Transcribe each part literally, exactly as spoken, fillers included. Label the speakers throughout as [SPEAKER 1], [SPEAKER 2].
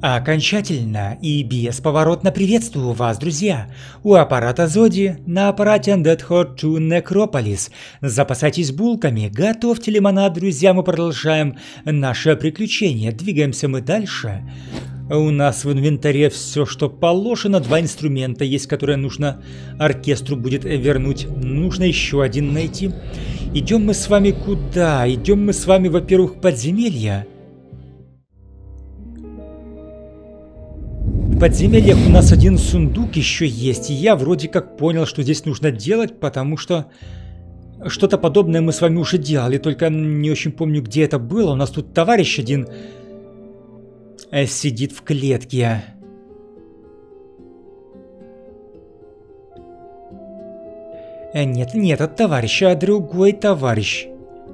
[SPEAKER 1] Окончательно и бесповоротно приветствую вас, друзья! У аппарата Зоди на аппарате Undead Horde два Necropolis. Запасайтесь булками, готовьте лимонад, друзья, мы продолжаем наше приключение. Двигаемся мы дальше. У нас в инвентаре все, что положено. Два инструмента есть, которые нужно оркестру будет вернуть. Нужно еще один найти. Идем мы с вами куда? Идем мы с вами, во-первых, в подземелье. В подземельях у нас один сундук еще есть, и я вроде как понял, что здесь нужно делать, потому что что-то подобное мы с вами уже делали, только не очень помню, где это было. У нас тут товарищ один сидит в клетке. Нет, не этот товарищ, а другой товарищ.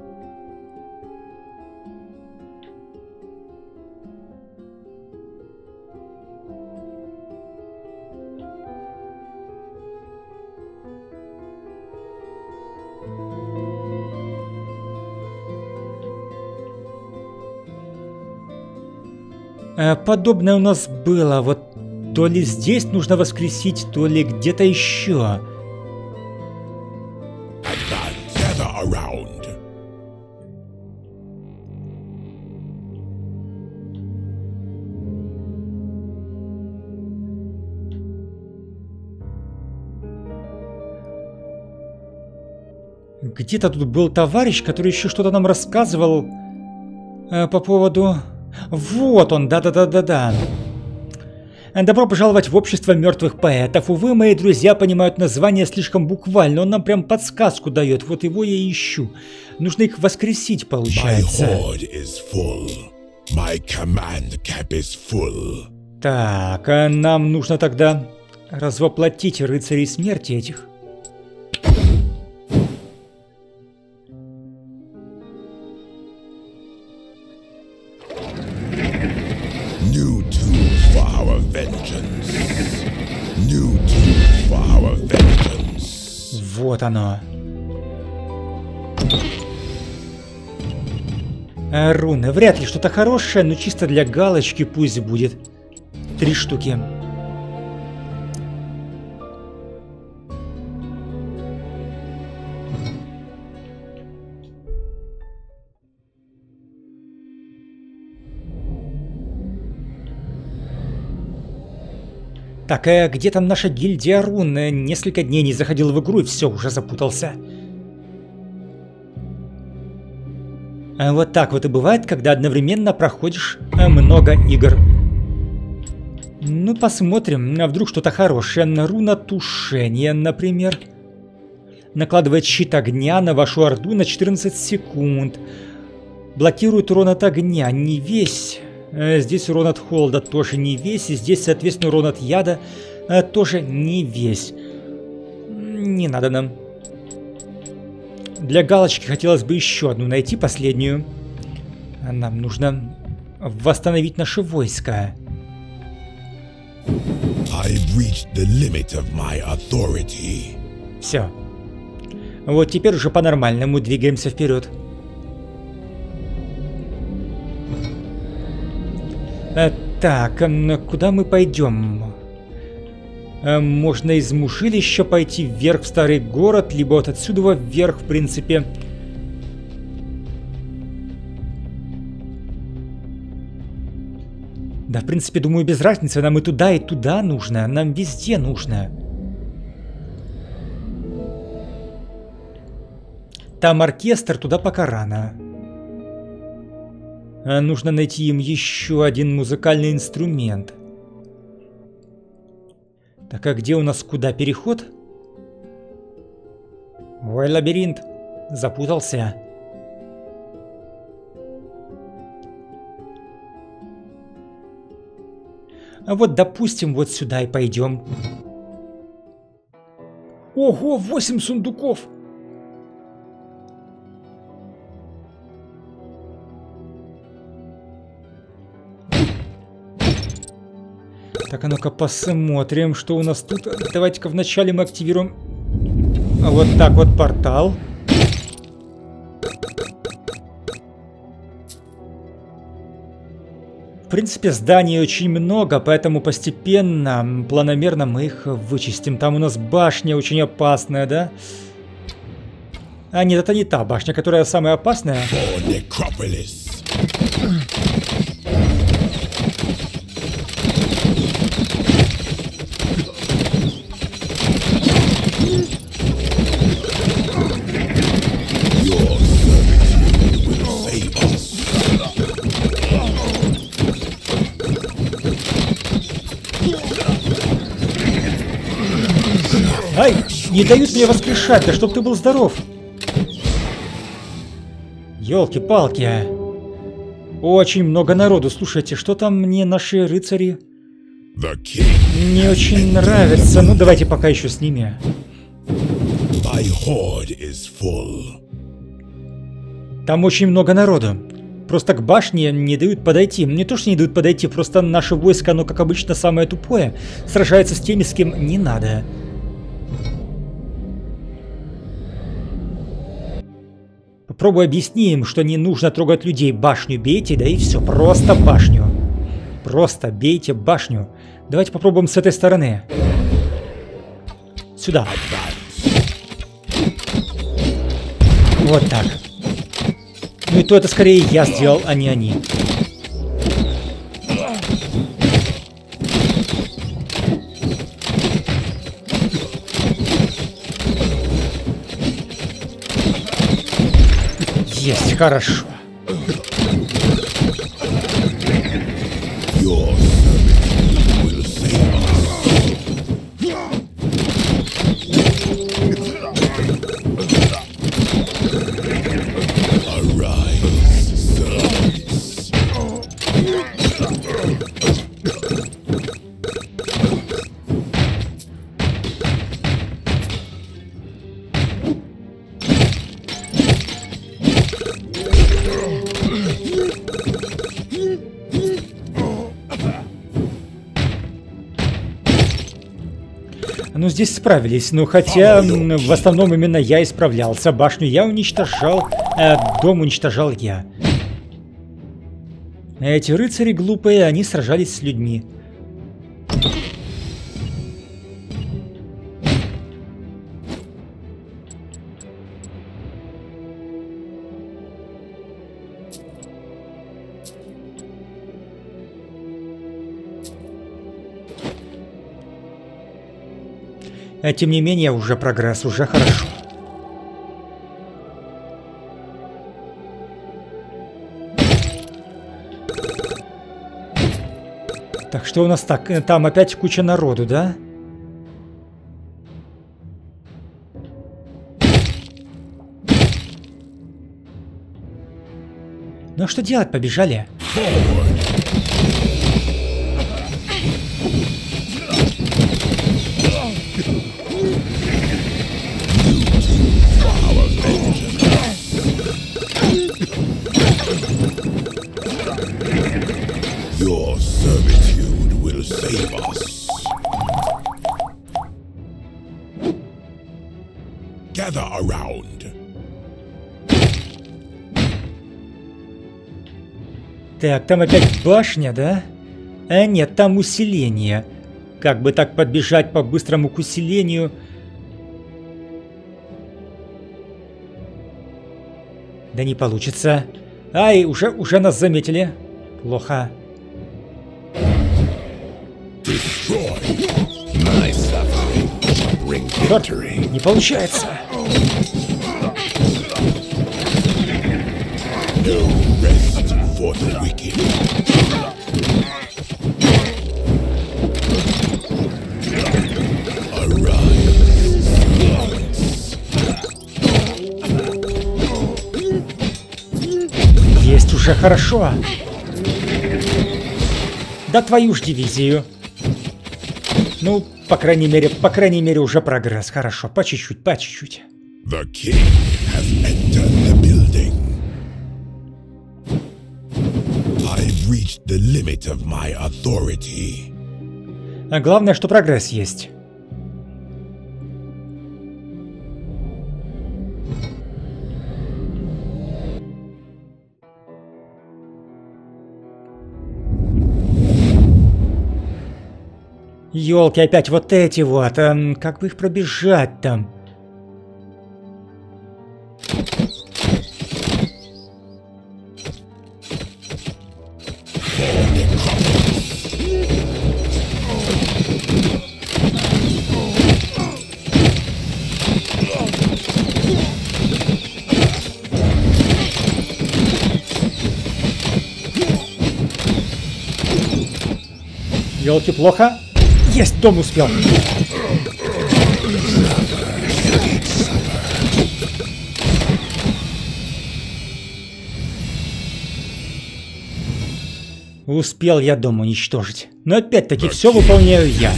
[SPEAKER 1] Подобное у нас было, вот то ли здесь нужно воскресить, то ли где-то еще. Где-то тут был товарищ, который еще что-то нам рассказывал э, по поводу... Вот он, да-да-да-да-да. Добро пожаловать в общество мертвых поэтов. Увы, мои друзья понимают название слишком буквально. Он нам прям подсказку дает. Вот его я и ищу. Нужно их воскресить, получается. Так, а нам нужно тогда развоплотить рыцарей смерти этих. Вот оно. А, руны. Вряд ли что-то хорошее, но чисто для галочки пусть будет. Три штуки. Так, э, где там наша гильдия рун? Несколько дней не заходил в игру и все, уже запутался. А вот так вот и бывает, когда одновременно проходишь много игр. Ну, посмотрим, а вдруг что-то хорошее. Руна тушения, например. Накладывает щит огня на вашу орду на четырнадцать секунд. Блокирует урон от огня, не весь... Здесь урон от холода тоже не весь. И здесь, соответственно, урон от яда тоже не весь. Не надо нам. Для галочки хотелось бы еще одну найти, последнюю. Нам нужно восстановить наше войско. Все. Вот теперь уже по-нормальному двигаемся вперед. Так, куда мы пойдем? Можно из Мушилища пойти вверх в старый город, либо вот отсюда вверх, в принципе. Да, в принципе, думаю, без разницы. Нам и туда, и туда нужно. Нам везде нужно. Там оркестр, туда пока рано. Нужно найти им еще один музыкальный инструмент. Так, а где у нас куда переход? Ой, лабиринт. Запутался. А вот, допустим, вот сюда и пойдем. Ого, восемь сундуков! Так, а ну-ка посмотрим, что у нас тут. Давайте-ка вначале мы активируем вот так вот портал. В принципе, зданий очень много, поэтому постепенно, планомерно мы их вычистим. Там у нас башня очень опасная, да? А нет, это не та башня, которая самая опасная. Ай, не дают мне воскрешать, да чтоб ты был здоров. Ёлки-палки. Очень много народу. Слушайте, что там мне наши рыцари не очень нравится. Ну, давайте пока еще с ними. Там очень много народу. Просто к башне не дают подойти. Не то, что не дают подойти, просто наше войско, оно, как обычно, самое тупое. Сражается с теми, с кем не надо. Попробуй объясни им, что не нужно трогать людей. Башню бейте, да и все. Просто башню. Просто бейте башню. Давайте попробуем с этой стороны. Сюда. Вот так. Ну и то это скорее я сделал, а не они. Есть, хорошо. Ну, здесь справились, но хотя в основном именно я и справлялся. Башню я уничтожал, э, дом уничтожал я. Эти рыцари глупые, они сражались с людьми. А тем не менее, уже прогресс, уже хорошо. Так, что у нас так? Там опять куча народу, да? Ну а что делать? Побежали.
[SPEAKER 2] Your servitude will save us. Gather around.
[SPEAKER 1] Так, там опять башня, да? А нет, там усиление. Как бы так подбежать по-быстрому к усилению? Да не получится. Ай, уже, уже нас заметили. Плохо. Черт, не получается. Есть уже хорошо. Да твою ж дивизию. Ну, по крайней мере, по крайней мере уже прогресс. Хорошо, по чуть-чуть, по чуть-чуть.
[SPEAKER 2] The king has entered the building. I've reached the limit of my authority.
[SPEAKER 1] А главное, что прогресс есть. Ёлки, опять вот эти вот. А, как бы их пробежать там? Ёлки, плохо. Есть, дом успел. Успел я дом уничтожить. Но опять-таки все выполняю я.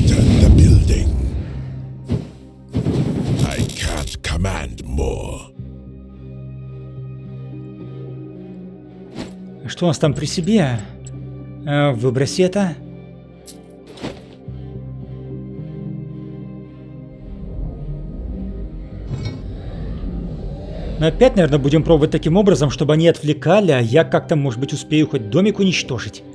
[SPEAKER 1] Что у нас там при себе? Выброси это. Но опять, наверное, будем пробовать таким образом, чтобы они отвлекали, а я как-то, может быть, успею хоть домик уничтожить.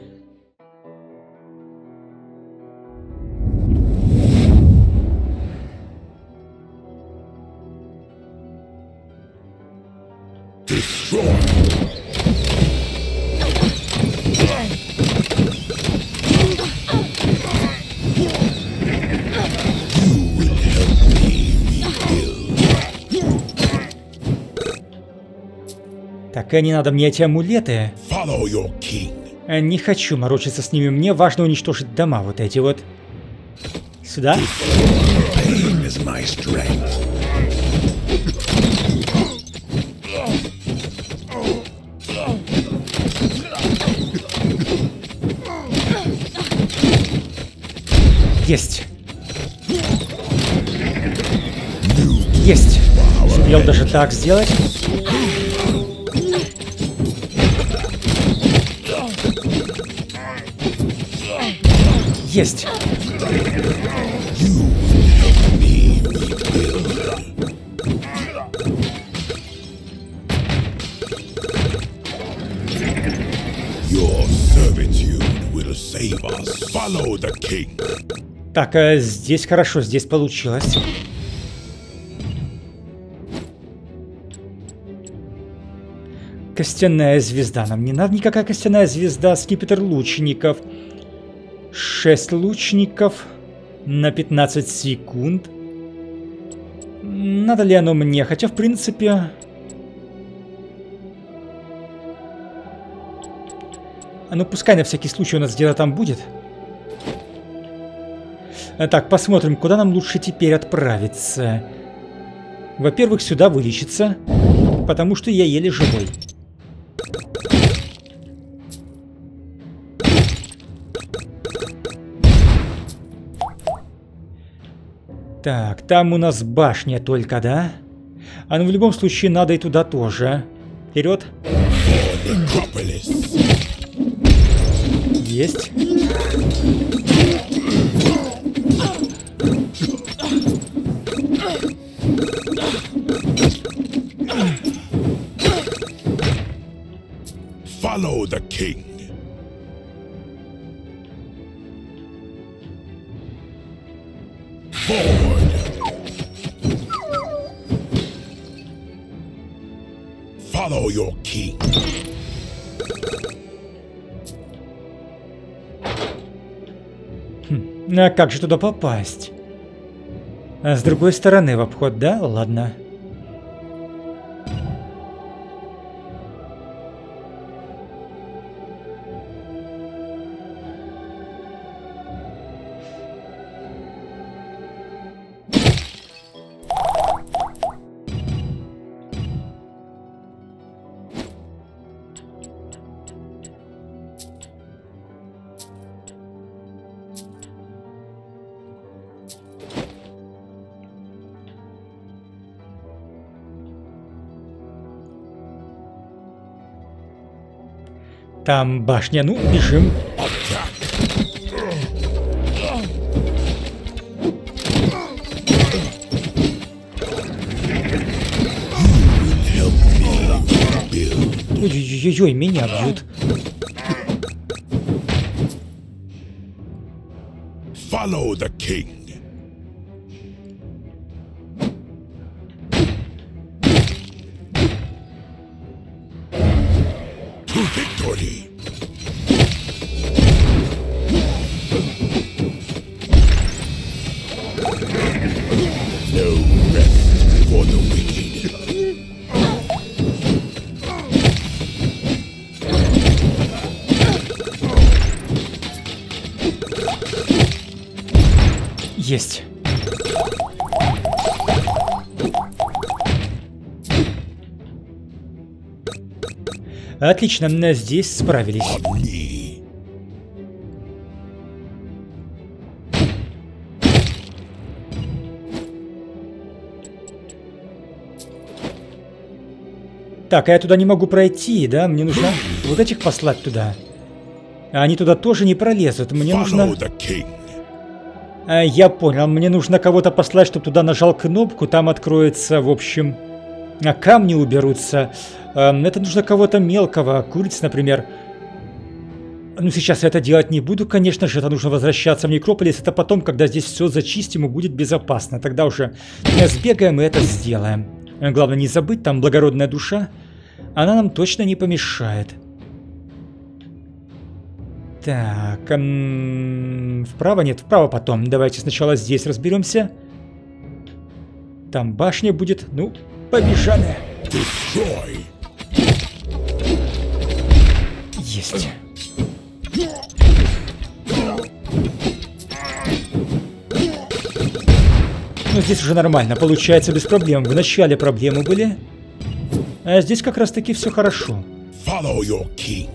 [SPEAKER 1] Так, и не надо мне эти амулеты. Не хочу морочиться с ними. Мне важно уничтожить дома вот эти вот. Сюда. Есть. Есть. Успел даже так сделать. Есть. Так, а здесь хорошо, здесь получилось. Костяная звезда. Нам не надо никакая костяная звезда. Скипетр лучников. шесть лучников на пятнадцать секунд. Надо ли оно мне? Хотя, в принципе... А ну, пускай на всякий случай у нас где-то там будет. Так, посмотрим, куда нам лучше теперь отправиться. Во-первых, сюда вылечиться, потому что я еле живой. Так, там у нас башня только, да? А ну в любом случае надо и туда тоже. Вперед. Есть.
[SPEAKER 2] Follow the king. Forward. Follow your king.
[SPEAKER 1] Хм, а как же туда попасть? А с другой стороны в обход, да? Ладно. Там башня, ну, бежим. Ой-ой-ой, меня бьют.
[SPEAKER 2] Follow the king. To victory. No rest for the wicked.
[SPEAKER 1] Есть. Отлично, здесь справились. Так, а я туда не могу пройти, да? Мне нужно вот этих послать туда. А они туда тоже не пролезут. Мне нужно... А, я понял, мне нужно кого-то послать, чтобы туда нажал кнопку, там откроется, в общем... А камни уберутся. А, это нужно кого-то мелкого, куриц, например. Ну, сейчас я это делать не буду, конечно же, это нужно возвращаться в Некрополис. Это потом, когда здесь все зачистим и будет безопасно. Тогда уже сбегаем и это сделаем. Главное не забыть, там благородная душа. Она нам точно не помешает. Так, эм, вправо нет, вправо потом. Давайте сначала здесь разберемся. Там башня будет. Ну, побежали. Есть. Ну, здесь уже нормально, получается без проблем. В начале проблемы были. А здесь как раз таки все хорошо.
[SPEAKER 2] Follow your king.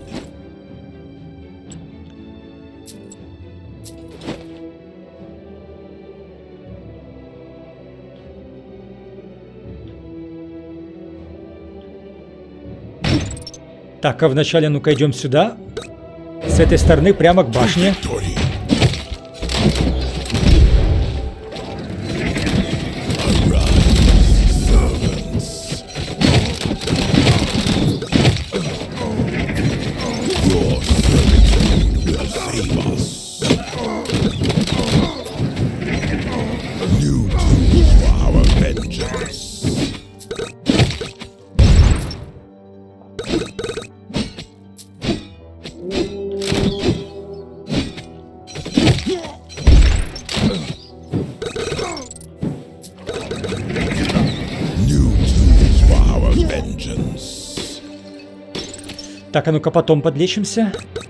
[SPEAKER 1] Так, а вначале ну-ка идем сюда. С этой стороны прямо к башне. Так, а ну-ка потом подлечимся.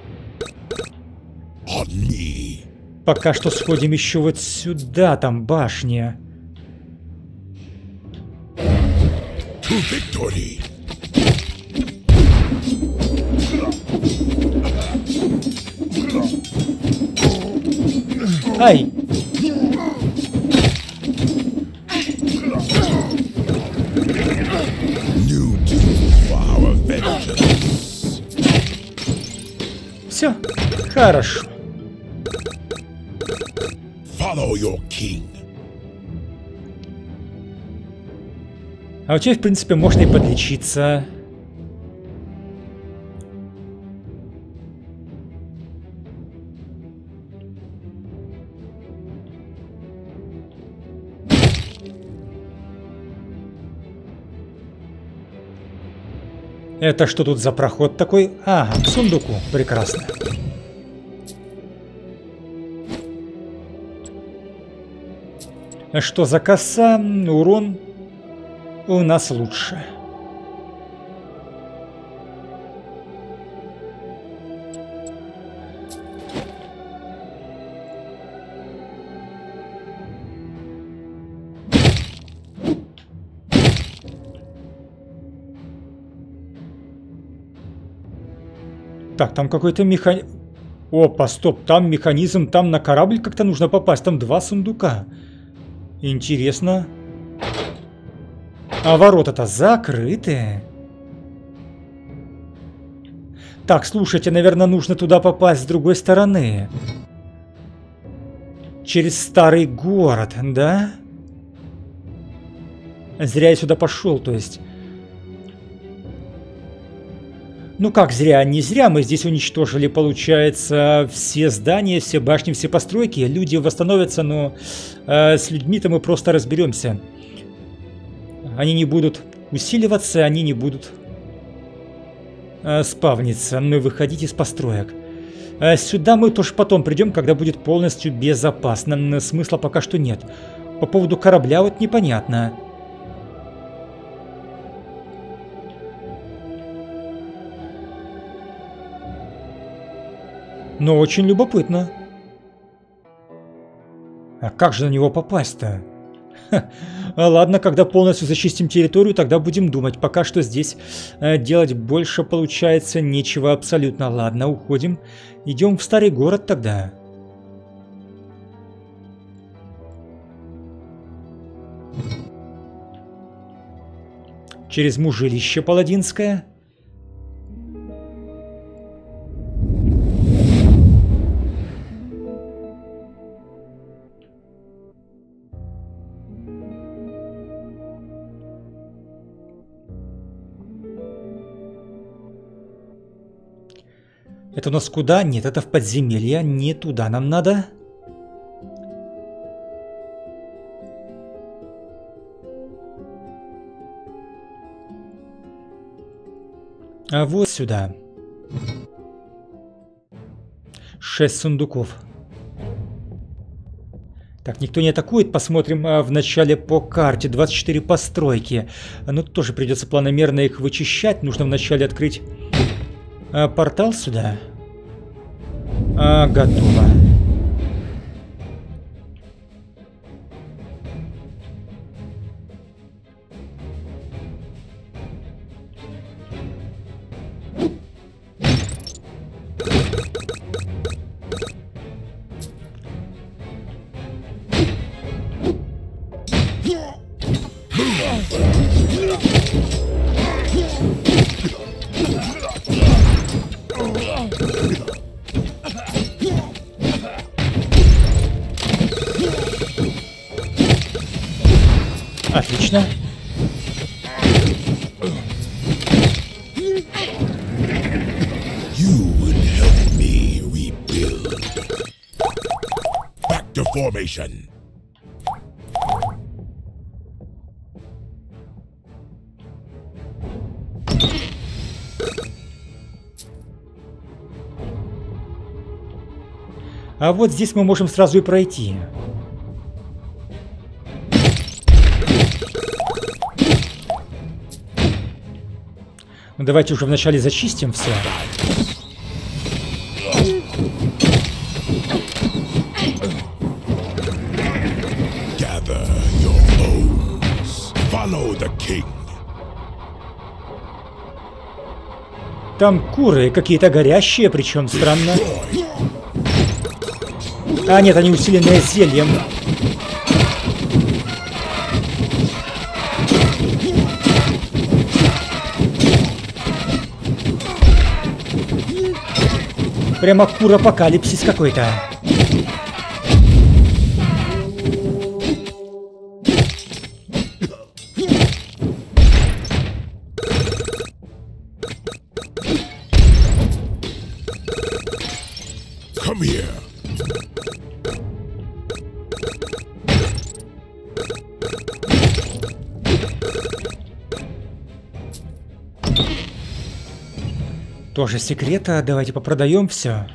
[SPEAKER 1] Пока что сходим еще вот сюда, там башня. Ай! Все, хорошо.
[SPEAKER 2] Follow your king.
[SPEAKER 1] А у тебя, в принципе, можно и подлечиться. Это что тут за проход такой? Ага, к сундуку. Прекрасно. Что за коса? Урон у нас лучше. Так, там какой-то механизм. Опа, стоп, там механизм, там на корабль как-то нужно попасть. Там два сундука. Интересно. А ворота-то закрыты. Так, слушайте, наверное, нужно туда попасть с другой стороны. Через старый город, да? Зря я сюда пошел, то есть. Ну как зря? Не зря мы здесь уничтожили, получается, все здания, все башни, все постройки. Люди восстановятся, но э, с людьми-то мы просто разберемся. Они не будут усиливаться, они не будут э, спавниться, но выходить из построек. Э, сюда мы тоже потом придем, когда будет полностью безопасно. Смысла пока что нет. По поводу корабля вот непонятно. Но очень любопытно. А как же на него попасть-то? Ладно, когда полностью зачистим территорию, тогда будем думать. Пока что здесь э, делать больше получается нечего абсолютно. Ладно, уходим. Идем в старый город тогда. Через Мужилище Паладинское. Это у нас куда? Нет, это в подземелье. Не туда нам надо. А вот сюда. Шесть сундуков. Так, никто не атакует. Посмотрим а, в начале по карте. двадцать четыре постройки. Ну, тоже придется планомерно их вычищать. Нужно вначале открыть а, портал сюда. А, готово. Отлично.
[SPEAKER 2] You would help me rebuild. Back to formation.
[SPEAKER 1] А вот здесь мы можем сразу и пройти. Ну, давайте уже вначале зачистим все.
[SPEAKER 2] Gather your bones. Follow the king.
[SPEAKER 1] Там куры какие-то горящие, причем странно. А нет, они усиленные зельем. Прямо кур-апокалипсис какой-то.
[SPEAKER 2] Come here.
[SPEAKER 1] Тоже секрета, давайте попродаем все.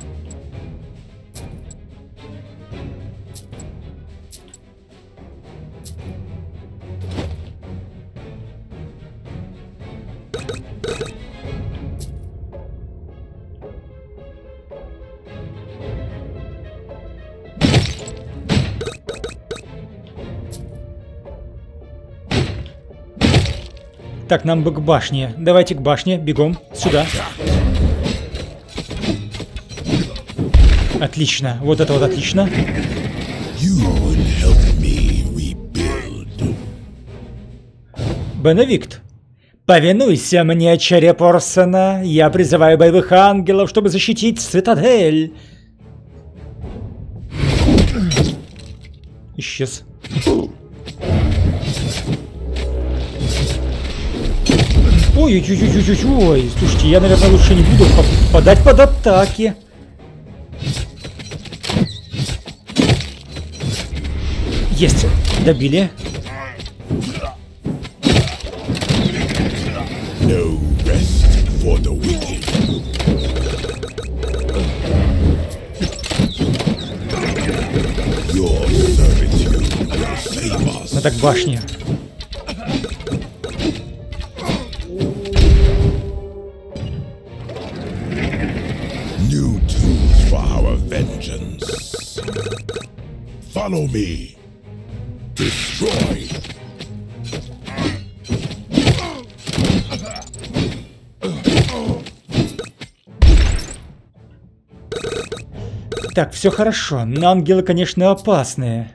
[SPEAKER 1] Так, нам бы к башне. Давайте к башне, бегом сюда. Отлично, вот это вот отлично. Беневикт, повинуйся мне, череп Орсона. Я призываю боевых ангелов, чтобы защитить цитадель. Исчез. Ой-ой-ой-ой-ой-ой. Слушайте, я, наверное, лучше не буду попадать под атаки. Есть. Добили.
[SPEAKER 2] No rest for the wicked. Your servitude will save us.
[SPEAKER 1] Надо к башне.
[SPEAKER 2] New tools for our vengeance. Follow me. Destroy.
[SPEAKER 1] Так, все хорошо. Но ангелы, конечно, опасные.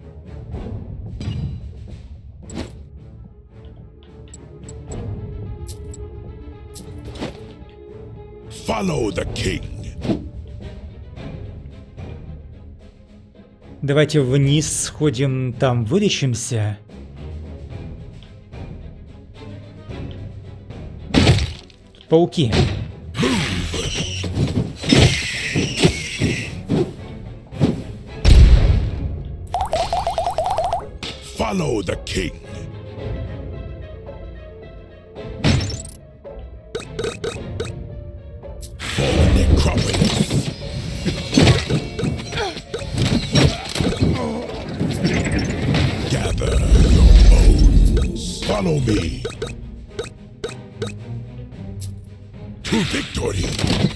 [SPEAKER 2] Follow the king.
[SPEAKER 1] Давайте вниз сходим, там вылечимся. Пауки.
[SPEAKER 2] Follow the king. For necropolis. Gather your bones. Follow me. To victory.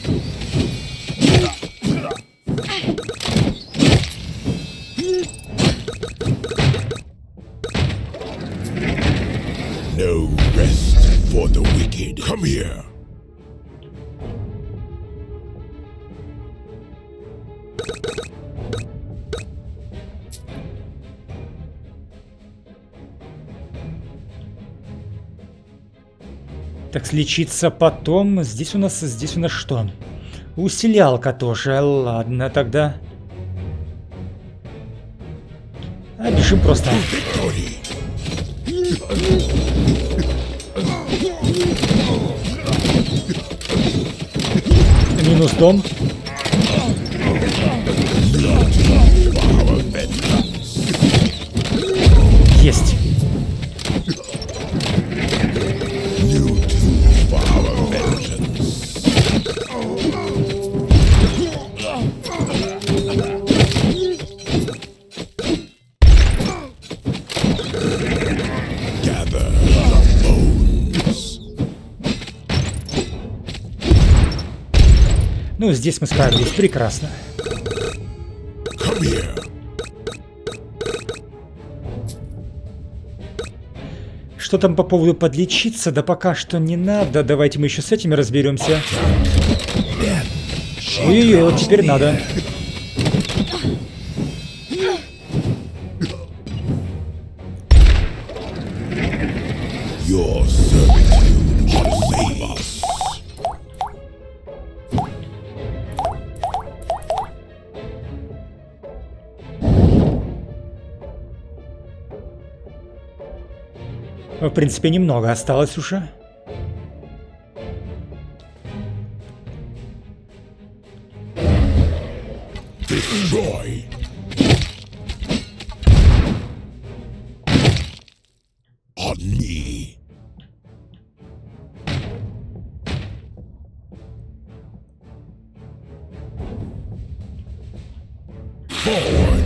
[SPEAKER 2] No rest for the wicked. Come here.
[SPEAKER 1] Так, слечиться потом. Здесь у нас, здесь у нас что? Усилялка тоже. Ладно, тогда. А бежим просто. Минус дом. Есть. Ну, здесь мы справились прекрасно. Что там по поводу подлечиться? Да пока что не надо. Давайте мы еще с этими разберемся. Ой-ой-ой, вот теперь надо. В принципе, немного осталось уже.
[SPEAKER 2] Destroy. On me. Forward.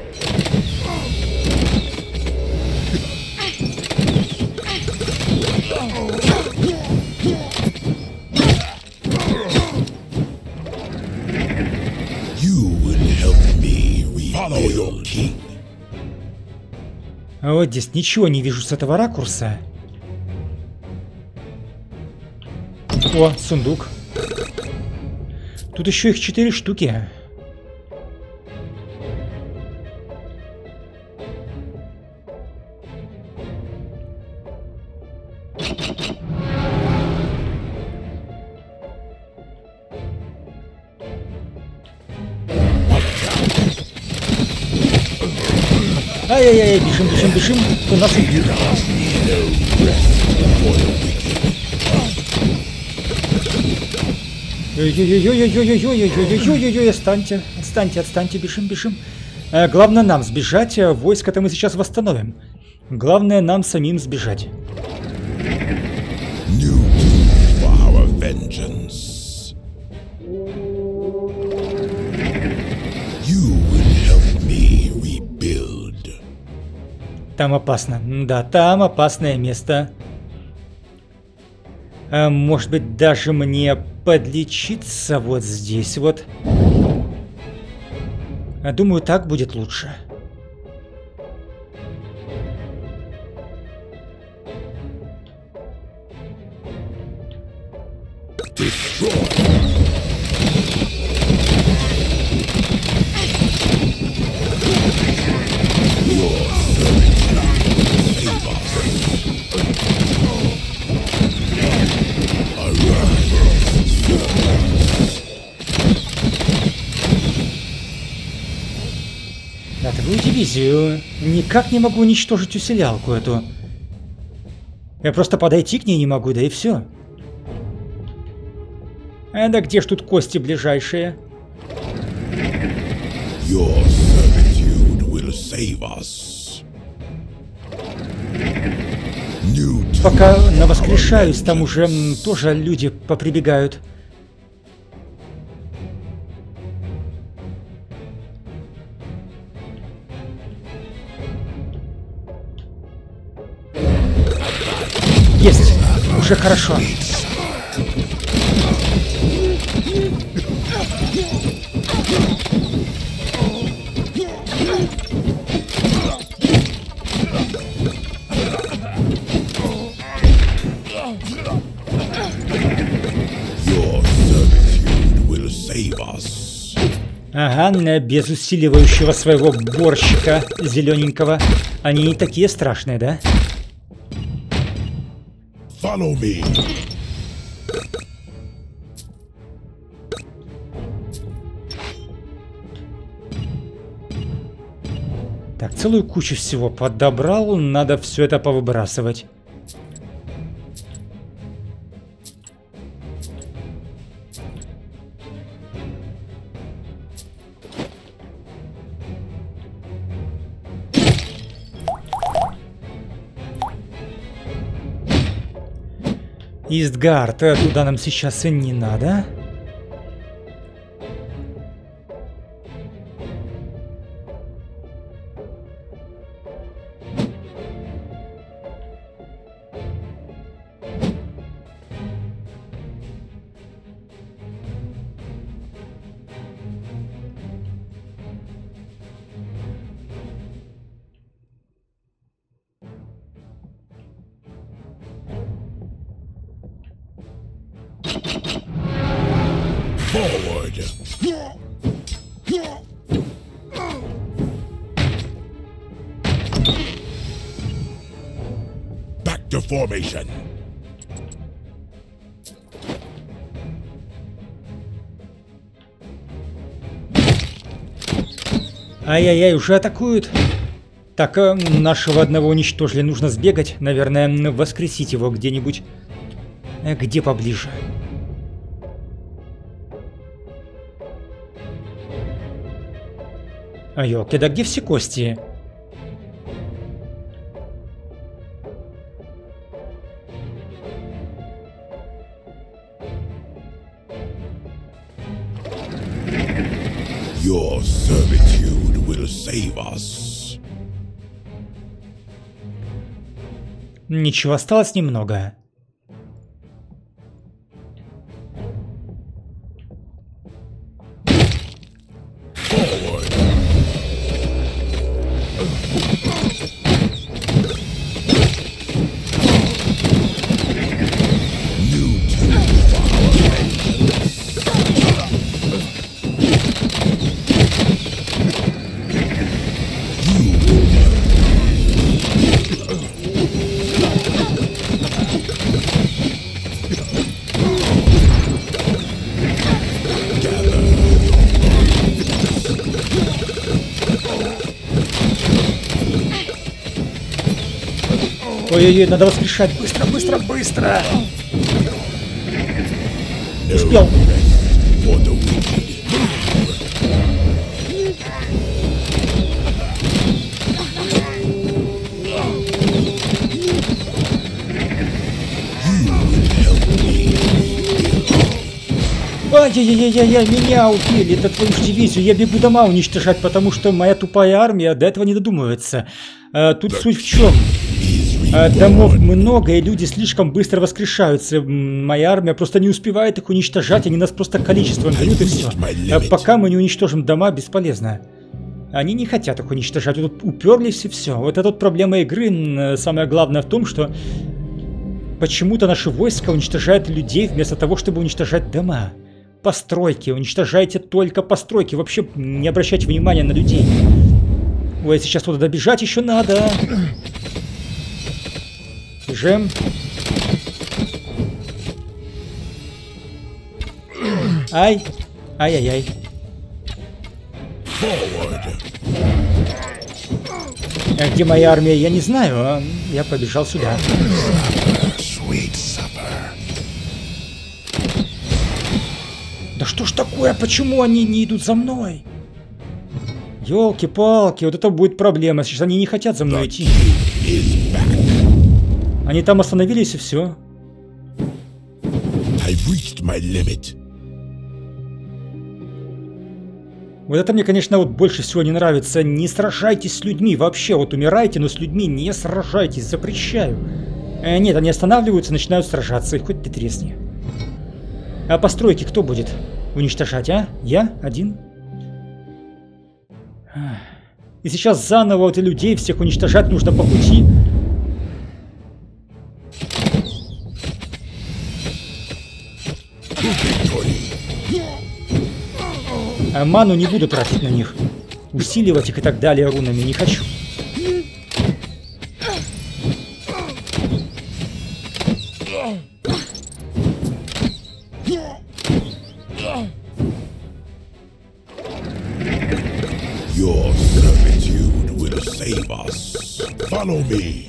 [SPEAKER 1] А вот здесь ничего не вижу с этого ракурса. О, сундук. Тут еще их четыре штуки. Ай-яй-яй, бежим, бежим, бежим, кто нас убьет. Ой-ой-ой-ой-ой-ой-ой-ой-ой-ой-ой-ой-ой, отстаньте, отстаньте, отстаньте, бежим, бежим. Главное нам сбежать, войско-то мы сейчас восстановим. Главное нам самим сбежать. Там опасно. Да, там опасное место. А, может быть, даже мне подлечиться вот здесь вот. Думаю, так будет лучше. Атакую дивизию. Никак не могу уничтожить усилялку эту. Я просто подойти к ней не могу, да и все. А да где ж тут кости ближайшие? Пока навоскрешаюсь, там уже м, тоже люди поприбегают. Есть! Уже хорошо. Ага, без усиливающего своего борщика зелененького. Они не такие страшные, да?
[SPEAKER 2] Follow me.
[SPEAKER 1] Так, целую кучу всего подобрал, надо все это повыбрасывать. Истгард, туда нам сейчас и не надо.
[SPEAKER 2] Forward. Back to formation.
[SPEAKER 1] Ай-яй-яй, уже атакуют. Так, нашего одного уничтожили. Нужно сбегать, наверное, воскресить его где-нибудь. Где поближе. А ёлки, да где все кости?
[SPEAKER 2] Your servitude will save us.
[SPEAKER 1] Ничего, осталось немного. Ой-ой-ой, надо воскрешать. Быстро, быстро, быстро. Успел.
[SPEAKER 2] for the wicked.
[SPEAKER 1] Ай-яй-яй-яй-яй, меня убили, это твою ж дивизию, я бегу дома уничтожать, потому что моя тупая армия до этого не додумывается. А, тут суть в чем? А, домов много, и люди слишком быстро воскрешаются. Моя армия просто не успевает их уничтожать, они нас просто количеством бьют и все. А, пока мы не уничтожим дома, бесполезно. Они не хотят их уничтожать, вот уперлись и все. Вот эта вот проблема игры, самое главное в том, что почему-то наши войска уничтожают людей вместо того, чтобы уничтожать дома. Постройки, уничтожайте только постройки, вообще не обращайте внимания на людей. Ой, сейчас туда добежать еще надо. Бежим. Ай, ай-яй-яй. А где моя армия, я не знаю, а я побежал сюда. Да что ж такое, почему они не идут за мной? Ёлки-палки, вот это будет проблема, сейчас они не хотят за мной идти. Они там остановились и все. Вот это мне, конечно, вот больше всего не нравится. Не сражайтесь с людьми вообще, вот умирайте, но с людьми не сражайтесь, запрещаю. Э, нет, они останавливаются, начинают сражаться, и хоть ты тресни. А постройки кто будет уничтожать, а? Я? Один? И сейчас заново вот и людей всех уничтожать нужно по пути. А ману не буду тратить на них. Усиливать их и так далее рунами не хочу.
[SPEAKER 2] Your servitude will save us. Follow me.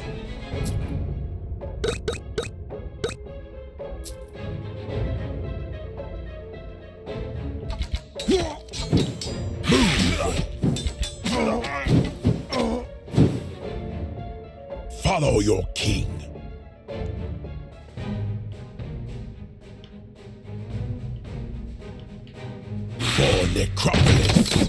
[SPEAKER 2] Follow your king. For necropolis.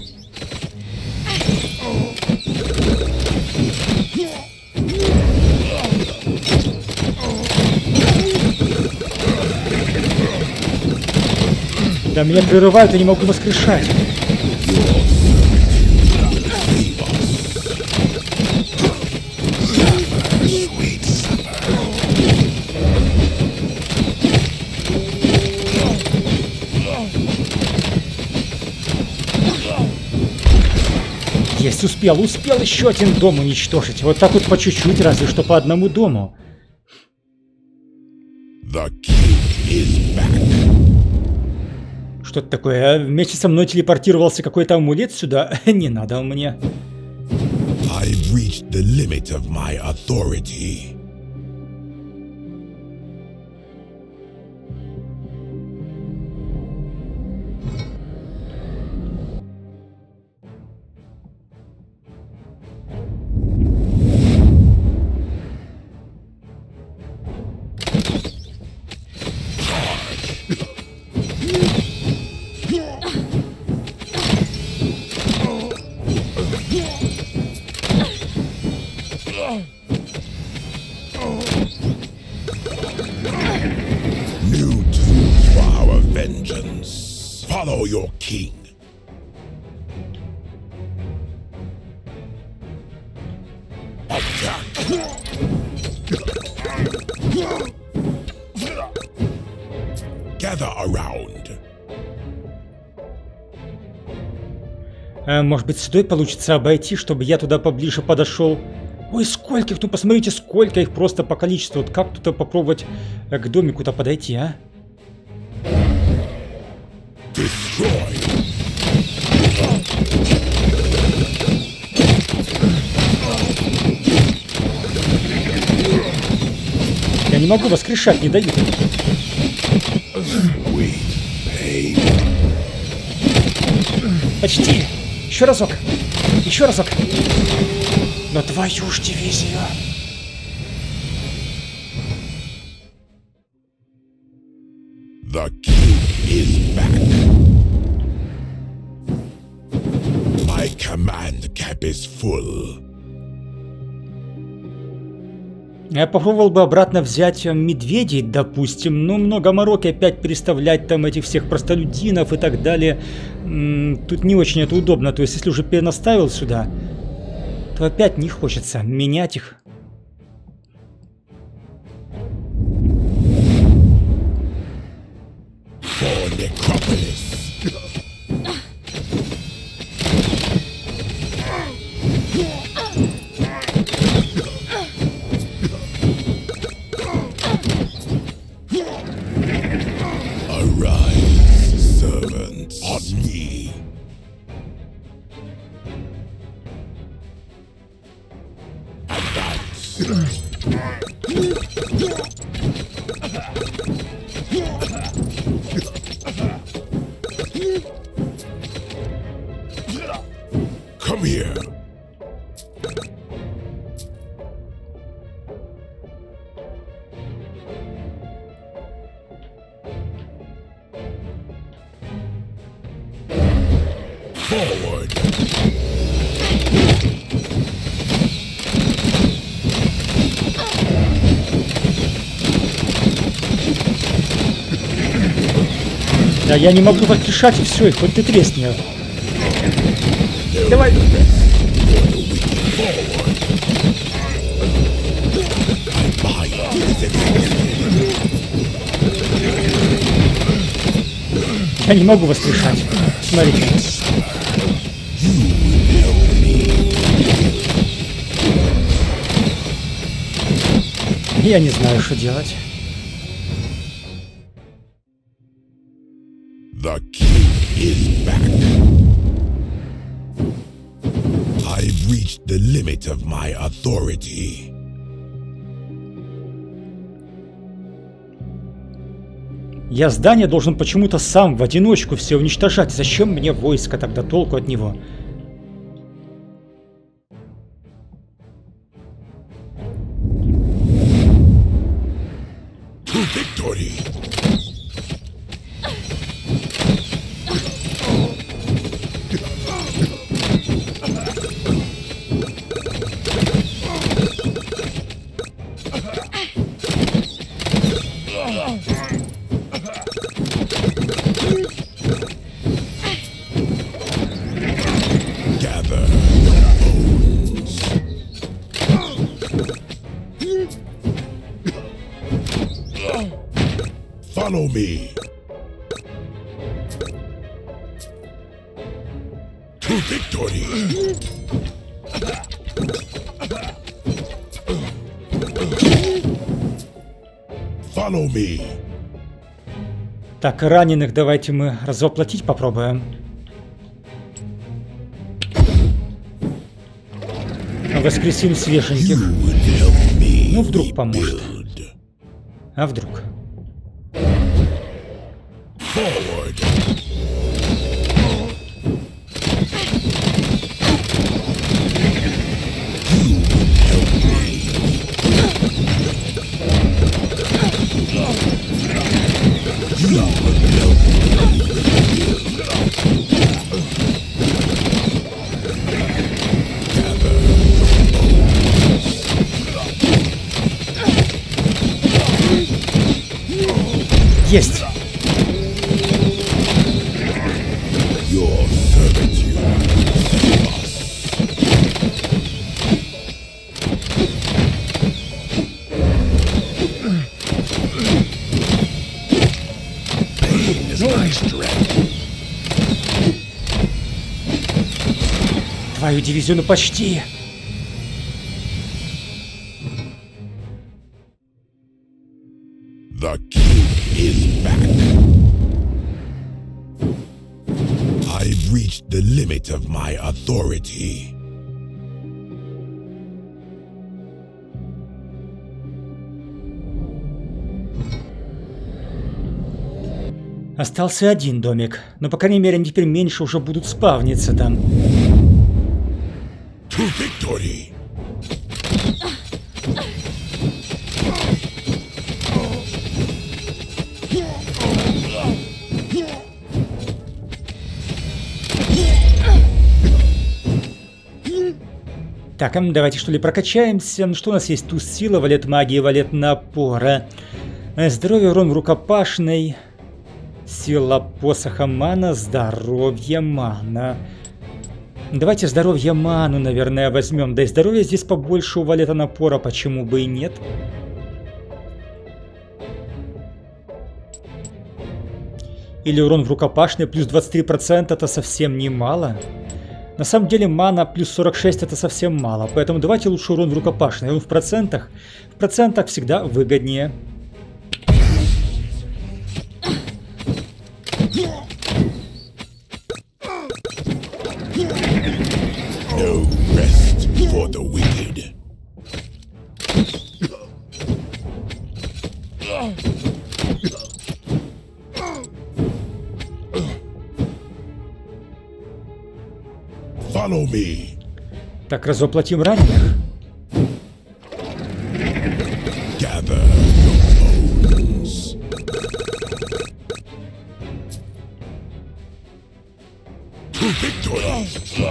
[SPEAKER 1] Да меня прерывают, я не могу воскрешать. Есть, успел, успел еще один дом уничтожить. Вот так вот по чуть-чуть, разве что по одному дому. Что-то такое, вместе со мной телепортировался какой-то амулет сюда. Не надо он мне.
[SPEAKER 2] I've reached the limit of my authority. New tools for our vengeance. Follow your king. Attack. Gather around.
[SPEAKER 1] А, может быть, сюда получится обойти, чтобы я туда поближе подошел. Ой, сколько их, ну посмотрите, сколько их просто по количеству. Вот как тут попробовать к домику-то подойти, а? Я не могу воскрешать, не дают. Почти. Еще разок. Еще разок. Но твою ж дивизию.
[SPEAKER 2] The king is back. My command cap is full.
[SPEAKER 1] Я попробовал бы обратно взять медведей, допустим, но много мороки опять переставлять там этих всех простолюдинов и так далее. Тут не очень это удобно, то есть если уже перенаставил сюда, то опять не хочется менять их.
[SPEAKER 2] Come here. Forward.
[SPEAKER 1] Да я не могу подрешать, и все, и хоть ты тресни. Давай. Я не могу вас решать. Смотрите. Я не знаю, что делать.
[SPEAKER 2] The king is back. I've reached the limit of my authority.
[SPEAKER 1] Я здание должен почему-то сам в одиночку все уничтожать. Зачем мне войско тогда, толку от него?
[SPEAKER 2] To victory. Follow me. To victory. Follow me.
[SPEAKER 1] Так, раненых давайте мы развоплотить попробуем. Воскресим свеженьких. Ну, вдруг поможет. А вдруг?
[SPEAKER 2] Forward.
[SPEAKER 1] Есть!
[SPEAKER 2] Your servitude. Pain is my strength.
[SPEAKER 1] Твою дивизию, ну почти!
[SPEAKER 2] The king is back. I've reached the limit of my authority.
[SPEAKER 1] Остался один домик, но, по крайней мере, они теперь меньше уже будут спавниться там. Так, а давайте что ли прокачаемся. Что у нас есть? Туз сила, валет магии, валет напора. Здоровье, урон в рукопашной. Сила посоха, мана, здоровье, мана. Давайте здоровье, ману, наверное, возьмем. Да и здоровье здесь побольше у валета напора, почему бы и нет. Или урон в рукопашной плюс двадцать три процента, это совсем немало. На самом деле мана плюс сорок шесть это совсем мало, поэтому давайте лучше урон в рукопашной. Он в процентах. В процентах всегда выгоднее.
[SPEAKER 2] No rest for the wicked. Follow me.
[SPEAKER 1] Так, разоплатим раненых.
[SPEAKER 2] Gather your bones. To victory.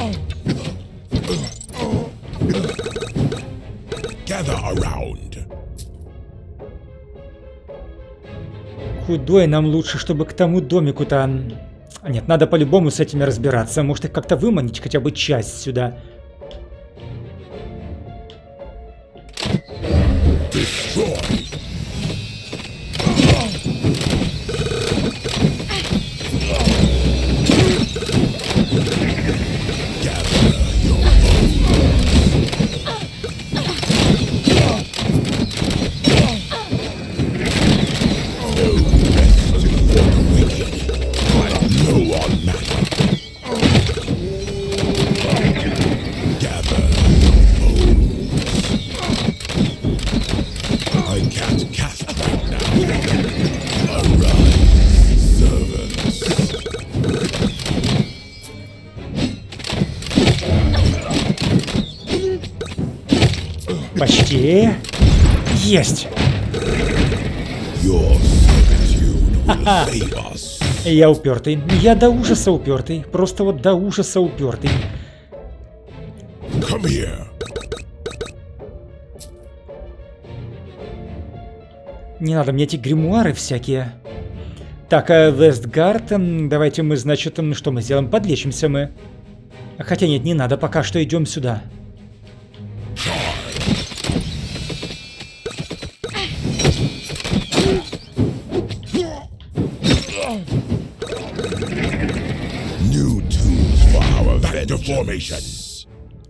[SPEAKER 2] Gather around.
[SPEAKER 1] Худой, нам лучше, чтобы к тому домику-то... Нет, надо по-любому с этими разбираться. Может их как-то выманить, хотя бы часть сюда. Почти. Есть. Ха-ха. Я упертый. Я до ужаса упертый. Просто вот до ужаса упертый. Не надо мне эти гримуары всякие. Так, Вестгард, давайте мы, значит, что мы сделаем? Подлечимся мы. Хотя нет, не надо, пока что идем сюда.
[SPEAKER 2] New tools for our vendor formations.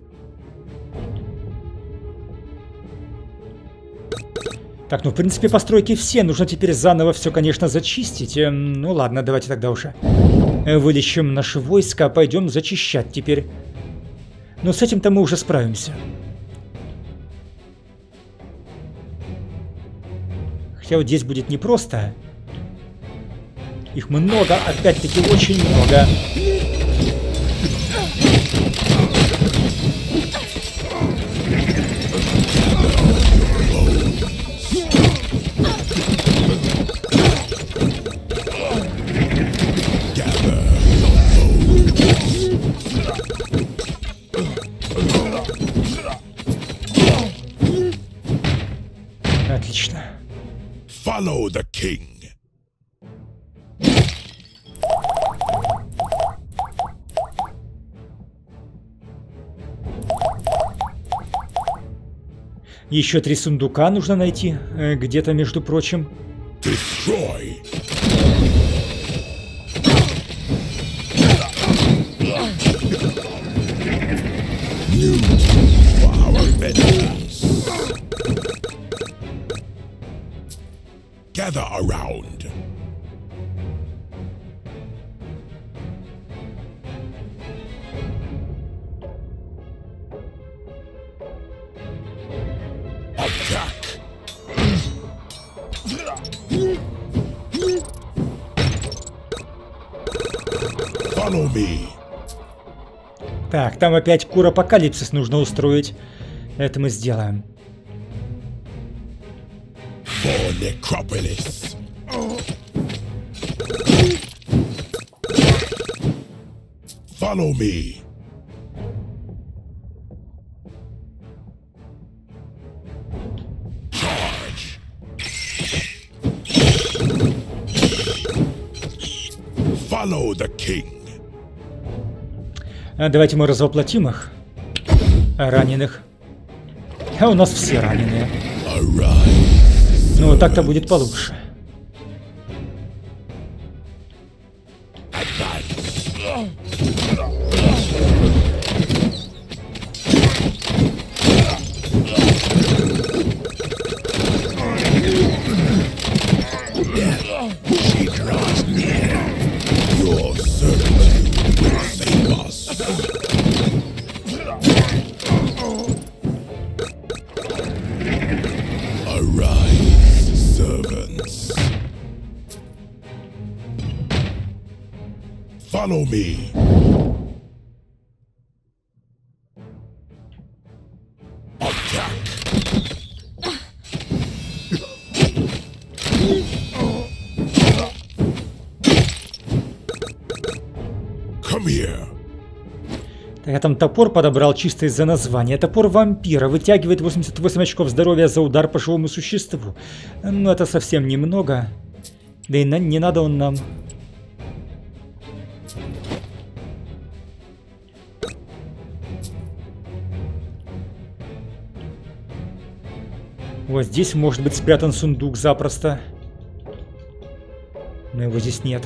[SPEAKER 1] Так, ну в принципе постройки все. Нужно теперь заново все, конечно, зачистить. Ну ладно, давайте тогда уже вылечим наши войска, пойдем зачищать теперь. Но с этим-то мы уже справимся. Хотя вот здесь будет непросто. Их много, опять-таки очень много. Отлично.
[SPEAKER 2] Follow the king.
[SPEAKER 1] Еще три сундука нужно найти, э, где-то, между прочим.
[SPEAKER 2] Destroy. New tools for our vengeance. Gather around. me.
[SPEAKER 1] Так, там опять кур-апокалипсис нужно устроить. Это мы сделаем.
[SPEAKER 2] For necropolis. Follow me. Charge. Follow the king.
[SPEAKER 1] А давайте мы развоплотим их. Раненых. А у нас все раненые.
[SPEAKER 2] Arise.
[SPEAKER 1] Ну, так-то будет получше.
[SPEAKER 2] She draws near. Your servitude will save us. Arise, servants. Follow me. Attack. Come here.
[SPEAKER 1] Я там топор подобрал чисто из-за названия. Топор вампира. Вытягивает восемьдесят восемь очков здоровья за удар по живому существу. Но это совсем немного. Да и на не надо он нам. Вот здесь может быть спрятан сундук запросто. Но его здесь нет.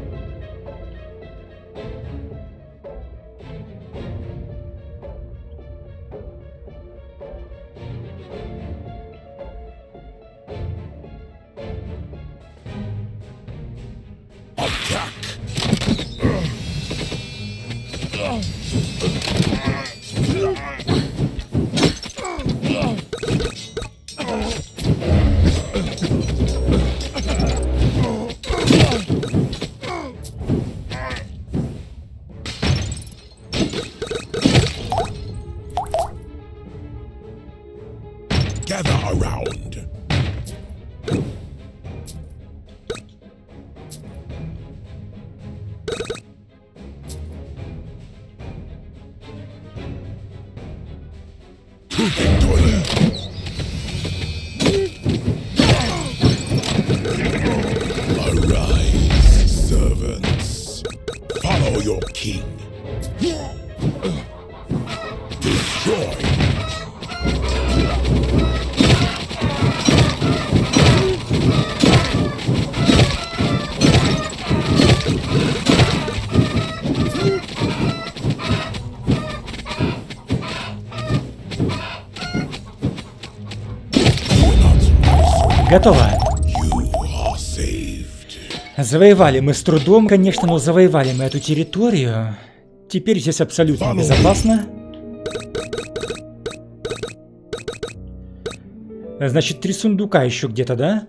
[SPEAKER 2] Gather around. To victory. Arise, servants. Follow your king. Destroy.
[SPEAKER 1] Готово. Завоевали мы с трудом, конечно, но завоевали мы эту территорию. Теперь здесь абсолютно безопасно. Значит, три сундука еще где-то, да?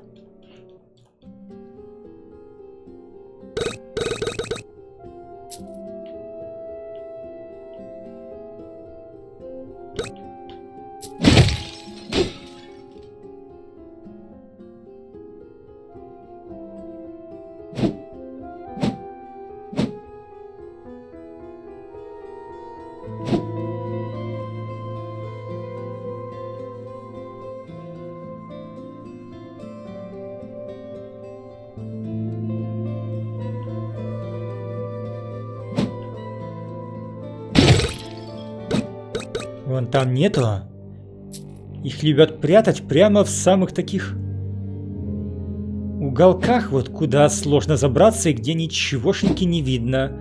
[SPEAKER 1] Вон там нету. Их любят прятать прямо в самых таких уголках, вот куда сложно забраться и где ничегошеньки не видно.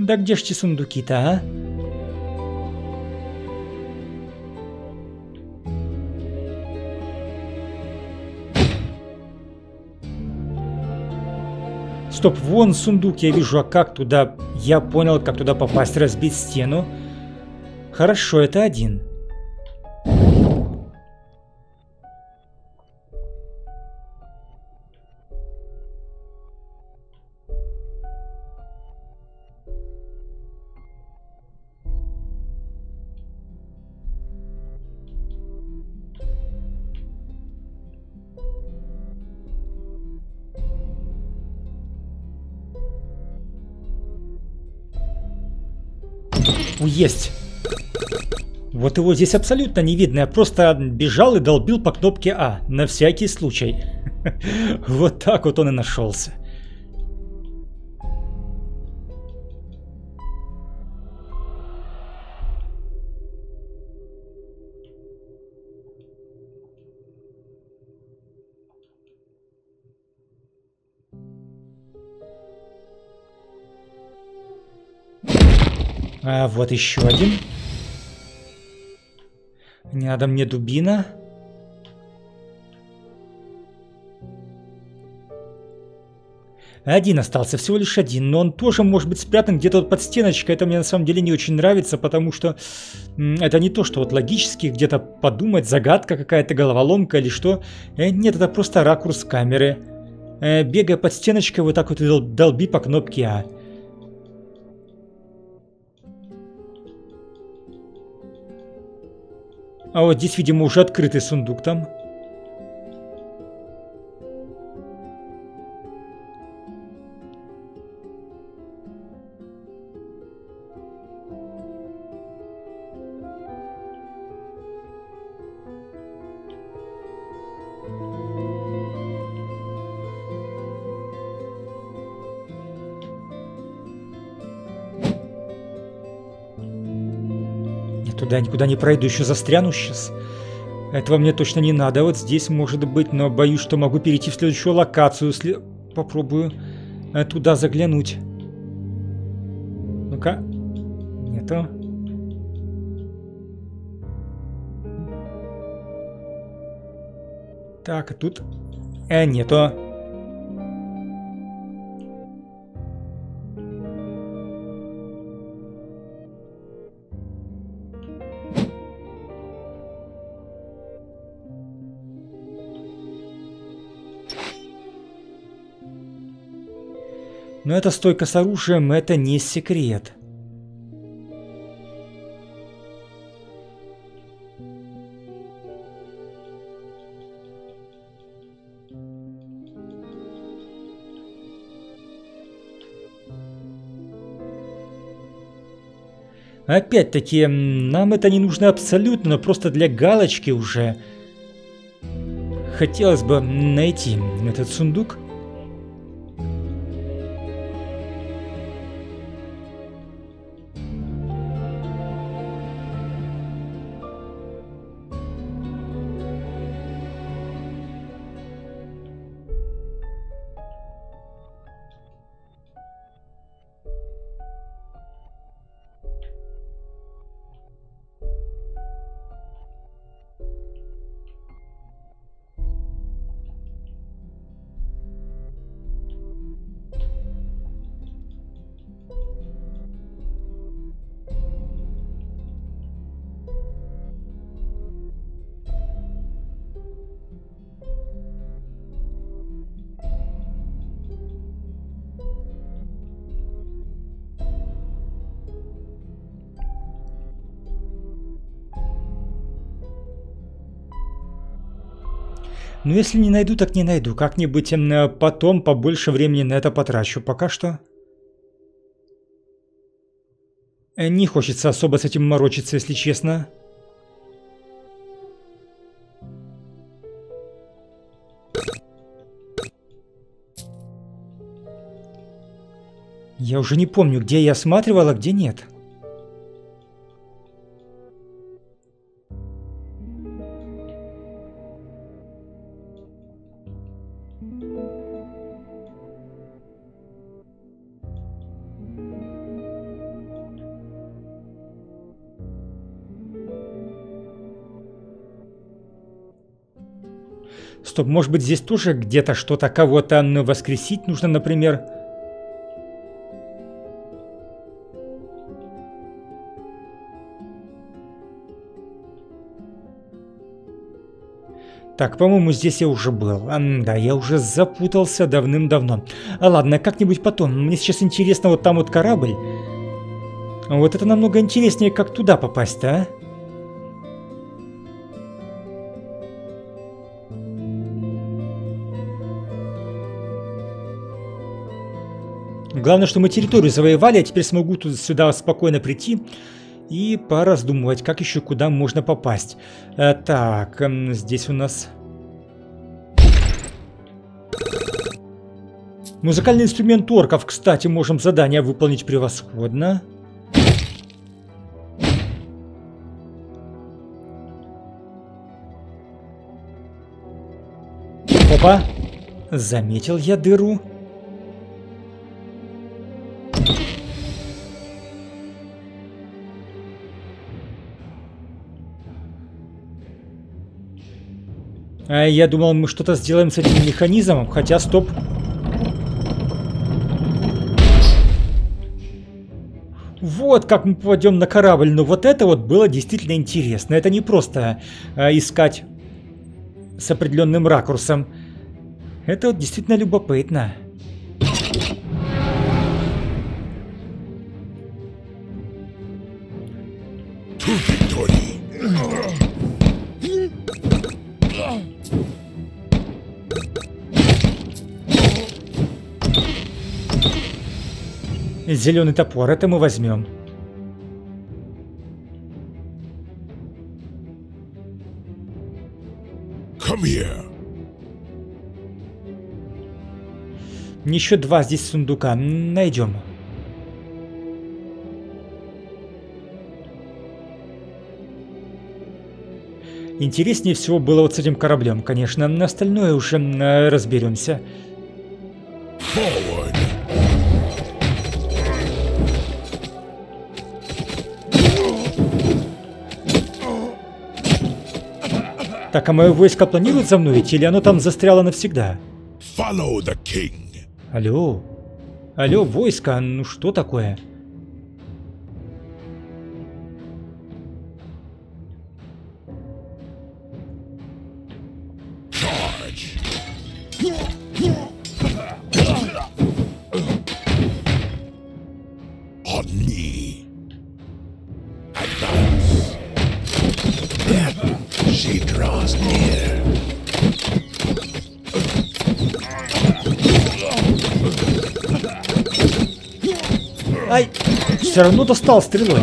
[SPEAKER 1] Да где ж те сундуки-то, а? Стоп, вон сундук, я вижу, а как туда... Я понял, как туда попасть, разбить стену. Хорошо, это один. Есть. Вот его здесь абсолютно не видно. Я просто бежал и долбил по кнопке А. На всякий случай. Вот так вот он и нашелся. А вот еще один. Не надо мне дубина. Один остался, всего лишь один. Но он тоже может быть спрятан где-то вот под стеночкой. Это мне на самом деле не очень нравится, потому что это не то, что вот логически где-то подумать, загадка какая-то, головоломка или что. Нет, это просто ракурс камеры. Бегая под стеночкой, вот так вот и долби по кнопке А. А вот здесь, видимо, уже открытый сундук там. Туда никуда не пройду, еще застряну сейчас. Этого мне точно не надо. Вот здесь может быть, но боюсь, что могу перейти в следующую локацию. След... Попробую туда заглянуть. Ну-ка. Нету. Так, а тут... Э, нету. Но эта стойка с оружием — это не секрет. Опять-таки, нам это не нужно абсолютно, но просто для галочки уже. Хотелось бы найти этот сундук. Ну, если не найду, так не найду. Как-нибудь потом побольше времени на это потрачу. Пока что не хочется особо с этим морочиться, если честно. Я уже не помню, где я осматривал, а где нет. Стоп, может быть здесь тоже где-то что-то, кого-то воскресить нужно, например. Так, по-моему, здесь я уже был. А, да, я уже запутался давным-давно. А, ладно, как-нибудь потом. Мне сейчас интересно, вот там вот корабль. Вот это намного интереснее, как туда попасть-то, а? Главное, что мы территорию завоевали, а теперь смогу тут сюда спокойно прийти и пораздумывать, как еще куда можно попасть. А, так, здесь у нас... Музыкальный инструмент орков, кстати, можем задание выполнить превосходно. Опа! Заметил я дыру. А я думал, мы что-то сделаем с этим механизмом, хотя стоп. Вот как мы попадем на корабль. Но вот это вот было действительно интересно. Это не просто а, искать с определенным ракурсом. Это вот действительно любопытно. Зеленый топор, это мы возьмем.
[SPEAKER 2] Come here.
[SPEAKER 1] Еще два здесь сундука. Найдем. Интереснее всего было вот с этим кораблем, конечно. На остальное уже э, разберемся.
[SPEAKER 2] Forward.
[SPEAKER 1] Так, а мое войско планирует за мной идти, или оно там застряло навсегда?
[SPEAKER 2] Follow the king.
[SPEAKER 1] Алло. Алло, войско, ну что такое?
[SPEAKER 2] Charge. On me. Advance. She draws near.
[SPEAKER 1] Ай, все равно достал стрелой.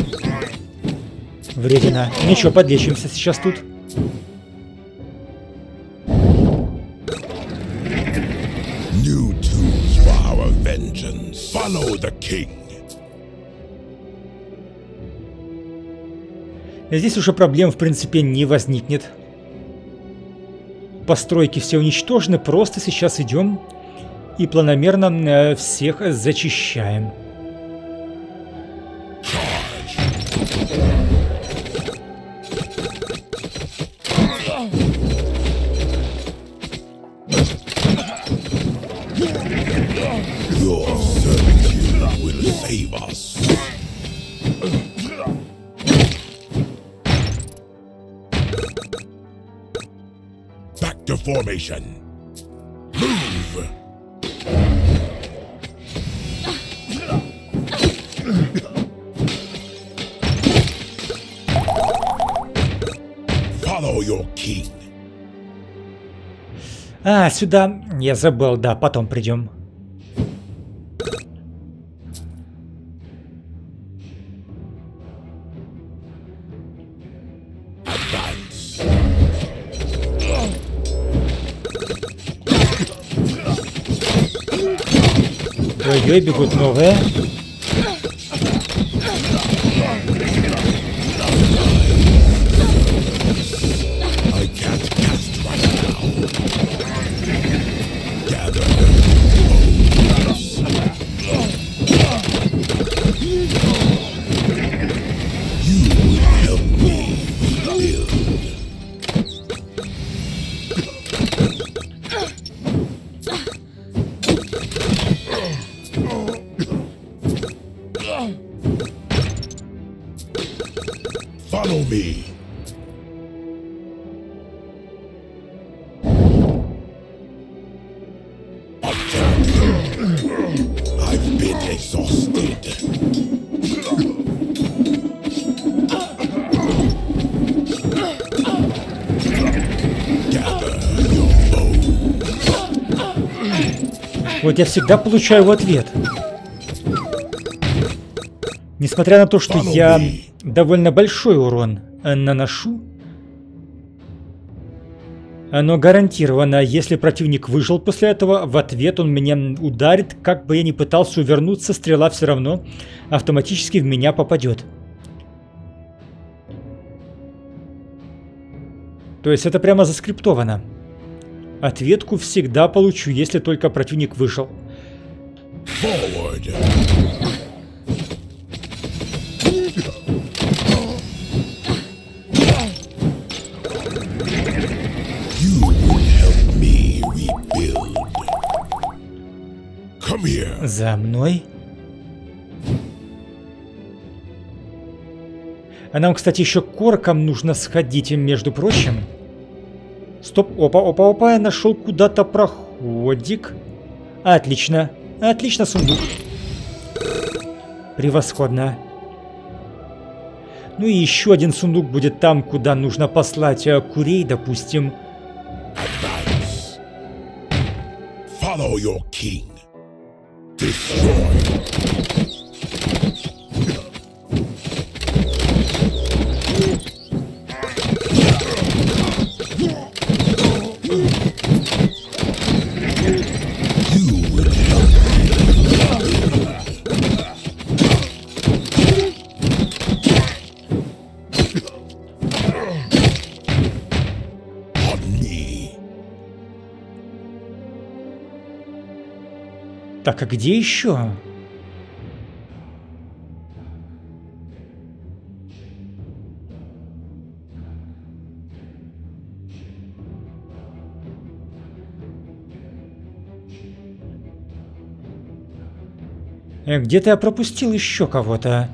[SPEAKER 1] Вредина. Ничего, подлечимся сейчас тут.
[SPEAKER 2] New tools for our vengeance. Follow the king.
[SPEAKER 1] Здесь уже проблем в принципе не возникнет. Постройки все уничтожены, просто сейчас идем и планомерно э, всех зачищаем.
[SPEAKER 2] Your servitude will save us. Back to formation. Move. Follow your king.
[SPEAKER 1] А, сюда я забыл, да, потом придем. Ой-ой, бегут новые.
[SPEAKER 2] exhausted.
[SPEAKER 1] Вот я всегда получаю в ответ. Несмотря на то, что я довольно большой урон наношу, но гарантированно, если противник выжил после этого, в ответ он меня ударит, как бы я ни пытался увернуться, стрела все равно автоматически в меня попадет. То есть это прямо заскриптовано. Ответку всегда получу, если только противник выжил.
[SPEAKER 2] Forward. You will help me rebuild. Come here.
[SPEAKER 1] За мной. А нам, кстати, еще к оркам нужно сходить, между прочим. Стоп, опа, опа, опа, я нашел куда-то проходик. Отлично, отлично, сундук. Превосходно. Ну и еще один сундук будет там, куда нужно послать курей, допустим.
[SPEAKER 2] Follow your king. Destroy.
[SPEAKER 1] Так, а где еще? Где-то я пропустил еще кого-то.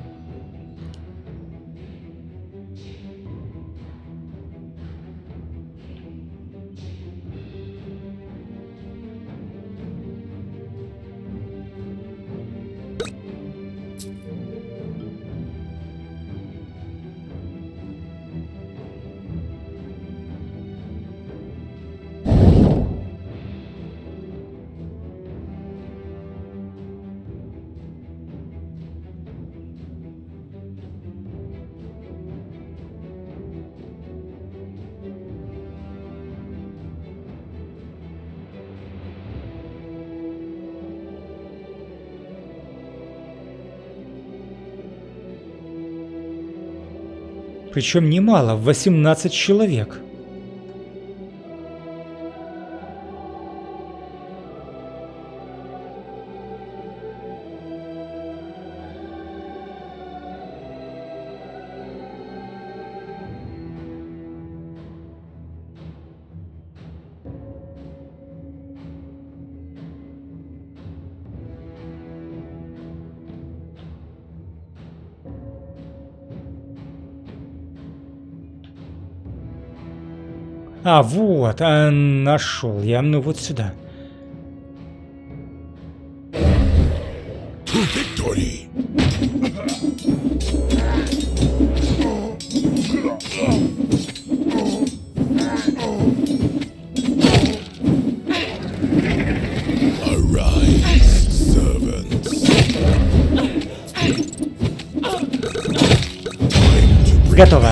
[SPEAKER 1] Причем немало, восемнадцать человек. А, вот, а, нашел я, ну вот сюда.
[SPEAKER 2] Victory. Arise, servants.
[SPEAKER 1] Готово.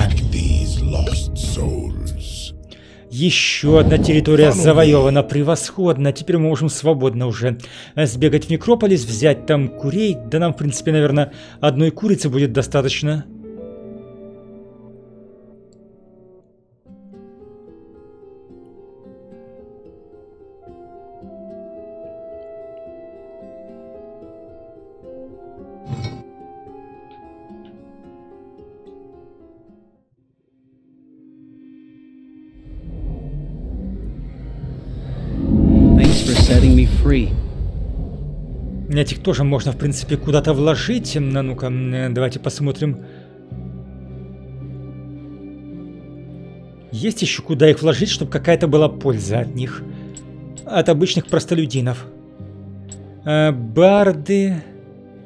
[SPEAKER 1] Еще одна территория завоевана превосходно. Теперь мы можем свободно уже сбегать в Некрополис, взять там курей. Да нам, в принципе, наверное, одной курицы будет достаточно. Этих тоже можно, в принципе, куда-то вложить. Ну-ка, давайте посмотрим. Есть еще куда их вложить, чтобы какая-то была польза от них. От обычных простолюдинов. Барды.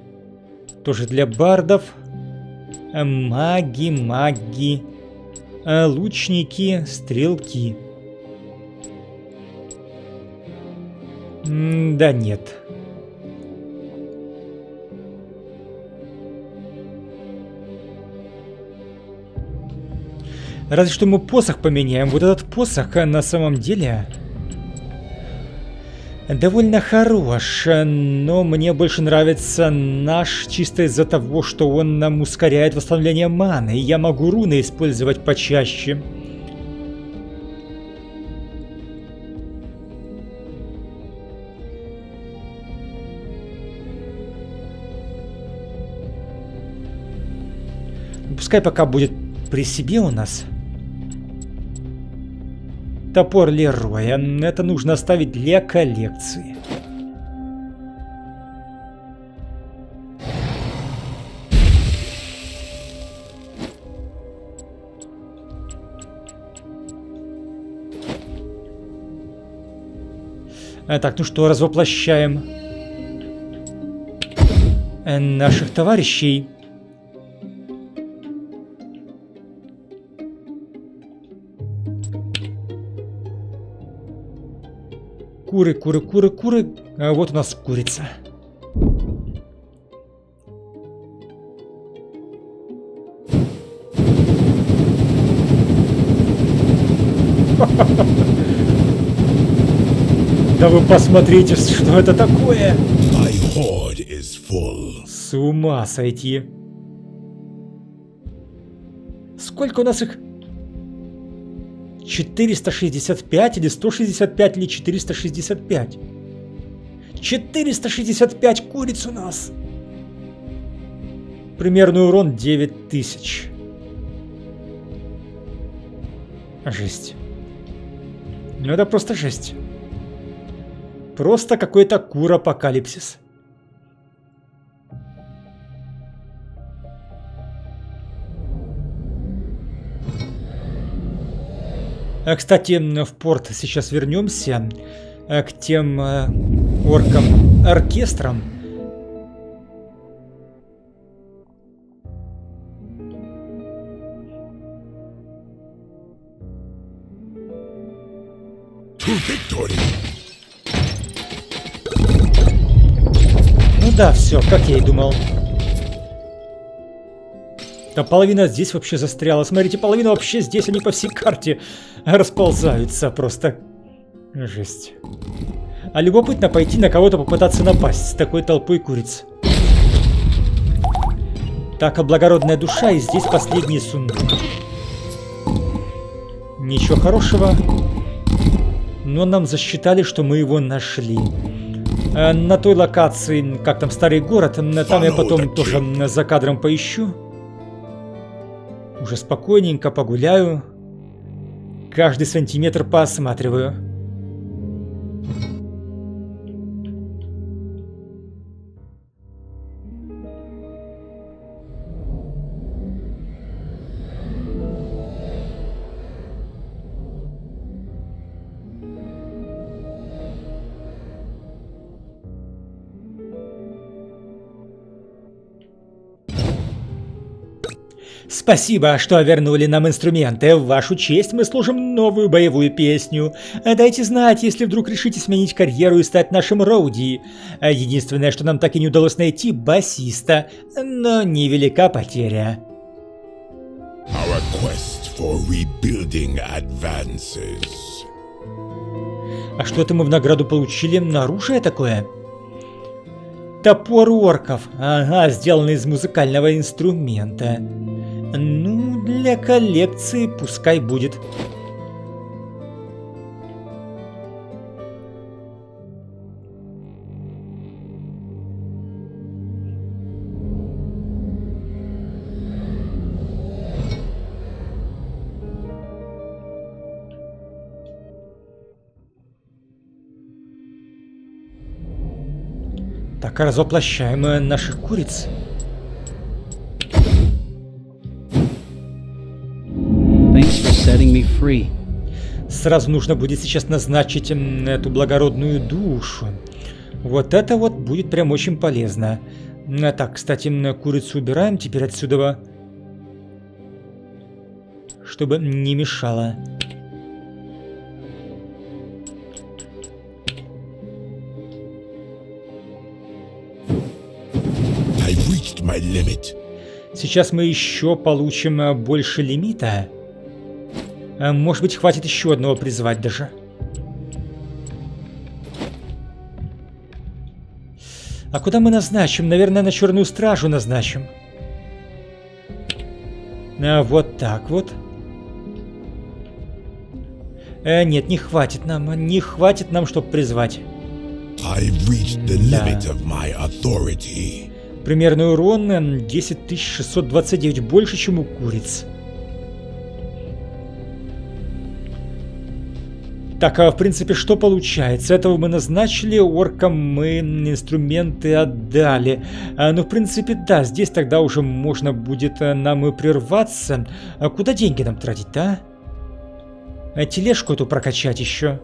[SPEAKER 1] тоже для бардов. Маги, маги. Лучники, стрелки. М да нет. Разве что мы посох поменяем. Вот этот посох на самом деле довольно хорош, но мне больше нравится наш чисто из-за того, что он нам ускоряет восстановление маны, и я могу руны использовать почаще. Пускай пока будет при себе у нас. Топор Лероя. Это нужно оставить для коллекции. А, так, ну что, развоплощаем наших товарищей. Куры, куры, куры, куры. А вот у нас курица. Да вы посмотрите, что это такое. С ума сойти. Сколько у нас их? четыреста шестьдесят пять или сто шестьдесят пять или четыреста шестьдесят пять? четыреста шестьдесят пять куриц у нас. Примерный урон девять тысяч. Жесть. Ну это просто жесть. Просто какой-то кур-апокалипсис. Кстати, в порт сейчас вернемся к тем оркам-оркестрам. Ну да, все, как я и думал. Да половина здесь вообще застряла. Смотрите, половина вообще здесь, они по всей карте расползаются. Просто жесть. А любопытно пойти на кого-то попытаться напасть с такой толпой куриц. Так, а благородная душа, и здесь последний сундук. Ничего хорошего. Но нам засчитали, что мы его нашли. А на той локации, как там, старый город, там я потом тоже за кадром поищу. Уже спокойненько погуляю. Каждый сантиметр поосматриваю. Спасибо, что вернули нам инструменты. В вашу честь мы служим новую боевую песню. Дайте знать, если вдруг решите сменить карьеру и стать нашим роуди. Единственное, что нам так и не удалось найти, басиста. Но невелика потеря.
[SPEAKER 2] Our quest for rebuilding advances.
[SPEAKER 1] А что это мы в награду получили? Оружие такое? Топор орков. Ага, сделанный из музыкального инструмента. Ну, для коллекции пускай будет. Так, развоплощаем наших куриц. Сразу нужно будет сейчас назначить эту благородную душу. Вот это вот будет прям очень полезно. А так, кстати, курицу убираем теперь отсюда, чтобы не мешало.
[SPEAKER 2] My limit.
[SPEAKER 1] Сейчас мы еще получим больше лимита. Может быть, хватит еще одного призвать даже. А куда мы назначим? Наверное, на Черную Стражу назначим. А, вот так вот. Э, нет, не хватит нам. Не хватит нам, чтобы призвать. Да. Примерный урон десять тысяч шестьсот двадцать девять, больше, чем у куриц. Так, а в принципе, что получается? Этого мы назначили, оркам мы инструменты отдали. А, ну, в принципе, да, здесь тогда уже можно будет нам и прерваться. А куда деньги нам тратить-то, а? Тележку эту прокачать еще.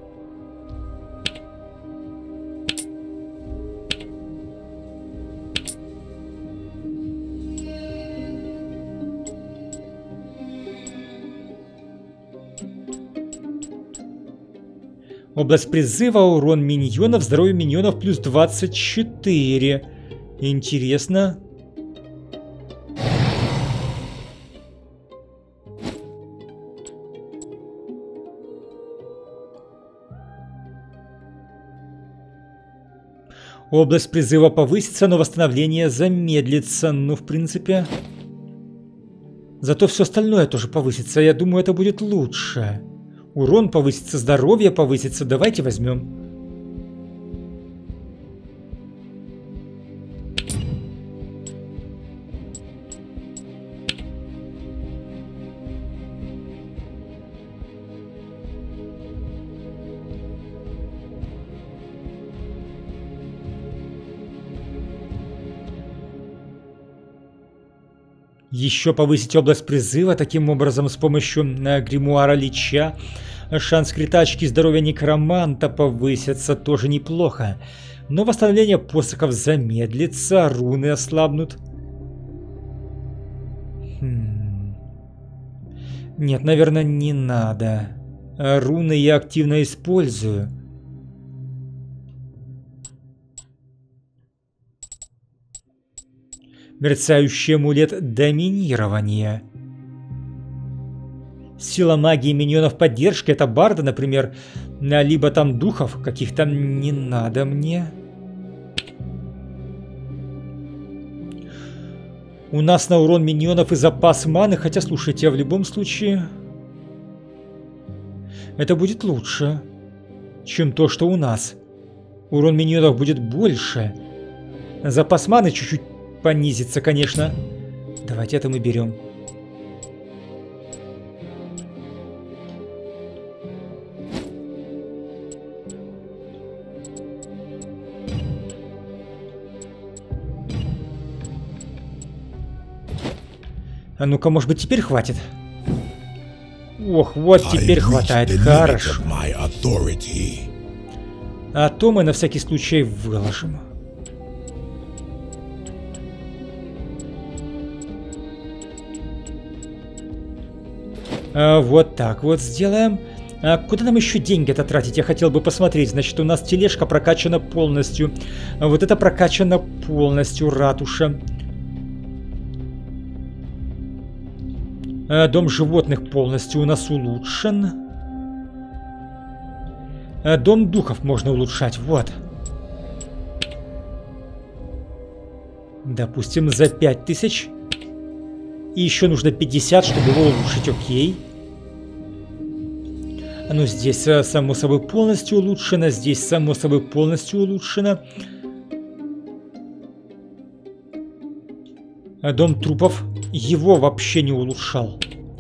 [SPEAKER 1] Область призыва, урон миньонов, здоровье миньонов плюс двадцать четыре. Интересно. Область призыва повысится, но восстановление замедлится. Ну, в принципе... Зато все остальное тоже повысится. Я думаю, это будет лучше. Урон повысится, здоровье повысится. Давайте возьмем. Еще повысить область призыва, таким образом с помощью э, гримуара Лича. Шанс критачки здоровья некроманта повысится, тоже неплохо. Но восстановление посохов замедлится, руны ослабнут. Хм. Нет, наверное, не надо. Руны я активно использую. Мерцающий амулет доминирования. Сила магии миньонов поддержки. Это барда, например. Либо там духов каких-то не надо мне. У нас на урон миньонов и запас маны. Хотя, слушайте, в любом случае... Это будет лучше, чем то, что у нас. Урон миньонов будет больше. Запас маны чуть-чуть понизится, конечно. Давайте это мы берем. А ну-ка, может быть, теперь хватит? Ох, вот теперь хватает. Хорошо. А то мы на всякий случай выложим. А, вот так вот сделаем. А куда нам еще деньги-то тратить? Я хотел бы посмотреть. Значит, у нас тележка прокачана полностью. А вот это прокачана полностью, ратуша. А, дом животных полностью у нас улучшен. А, дом духов можно улучшать. Вот. Допустим, за пять тысяч. И еще нужно пятьдесят, чтобы его улучшить. Окей. Ну, здесь, само собой, полностью улучшено. Здесь, само собой, полностью улучшено. Дом трупов. Его вообще не улучшал.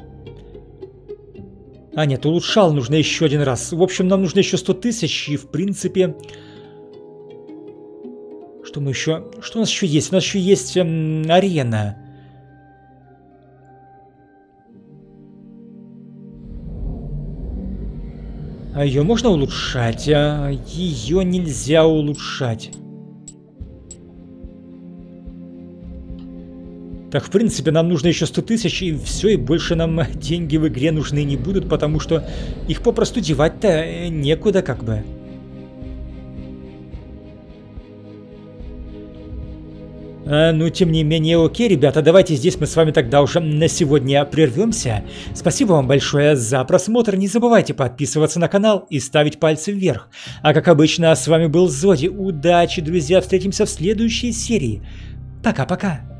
[SPEAKER 1] А, нет, улучшал. Нужно еще один раз. В общем, нам нужно еще сто тысяч. И, в принципе... Что мы еще... Что у нас еще есть? У нас еще есть эм, арена. А ее можно улучшать? А ее нельзя улучшать. Так, в принципе, нам нужно еще сто тысяч, и все, и больше нам деньги в игре нужны не будут, потому что их попросту девать-то некуда, как бы. А, ну, тем не менее, окей, ребята, давайте здесь мы с вами тогда уже на сегодня прервемся. Спасибо вам большое за просмотр, не забывайте подписываться на канал и ставить пальцы вверх. А как обычно, с вами был Зоди, удачи, друзья, встретимся в следующей серии. Пока-пока.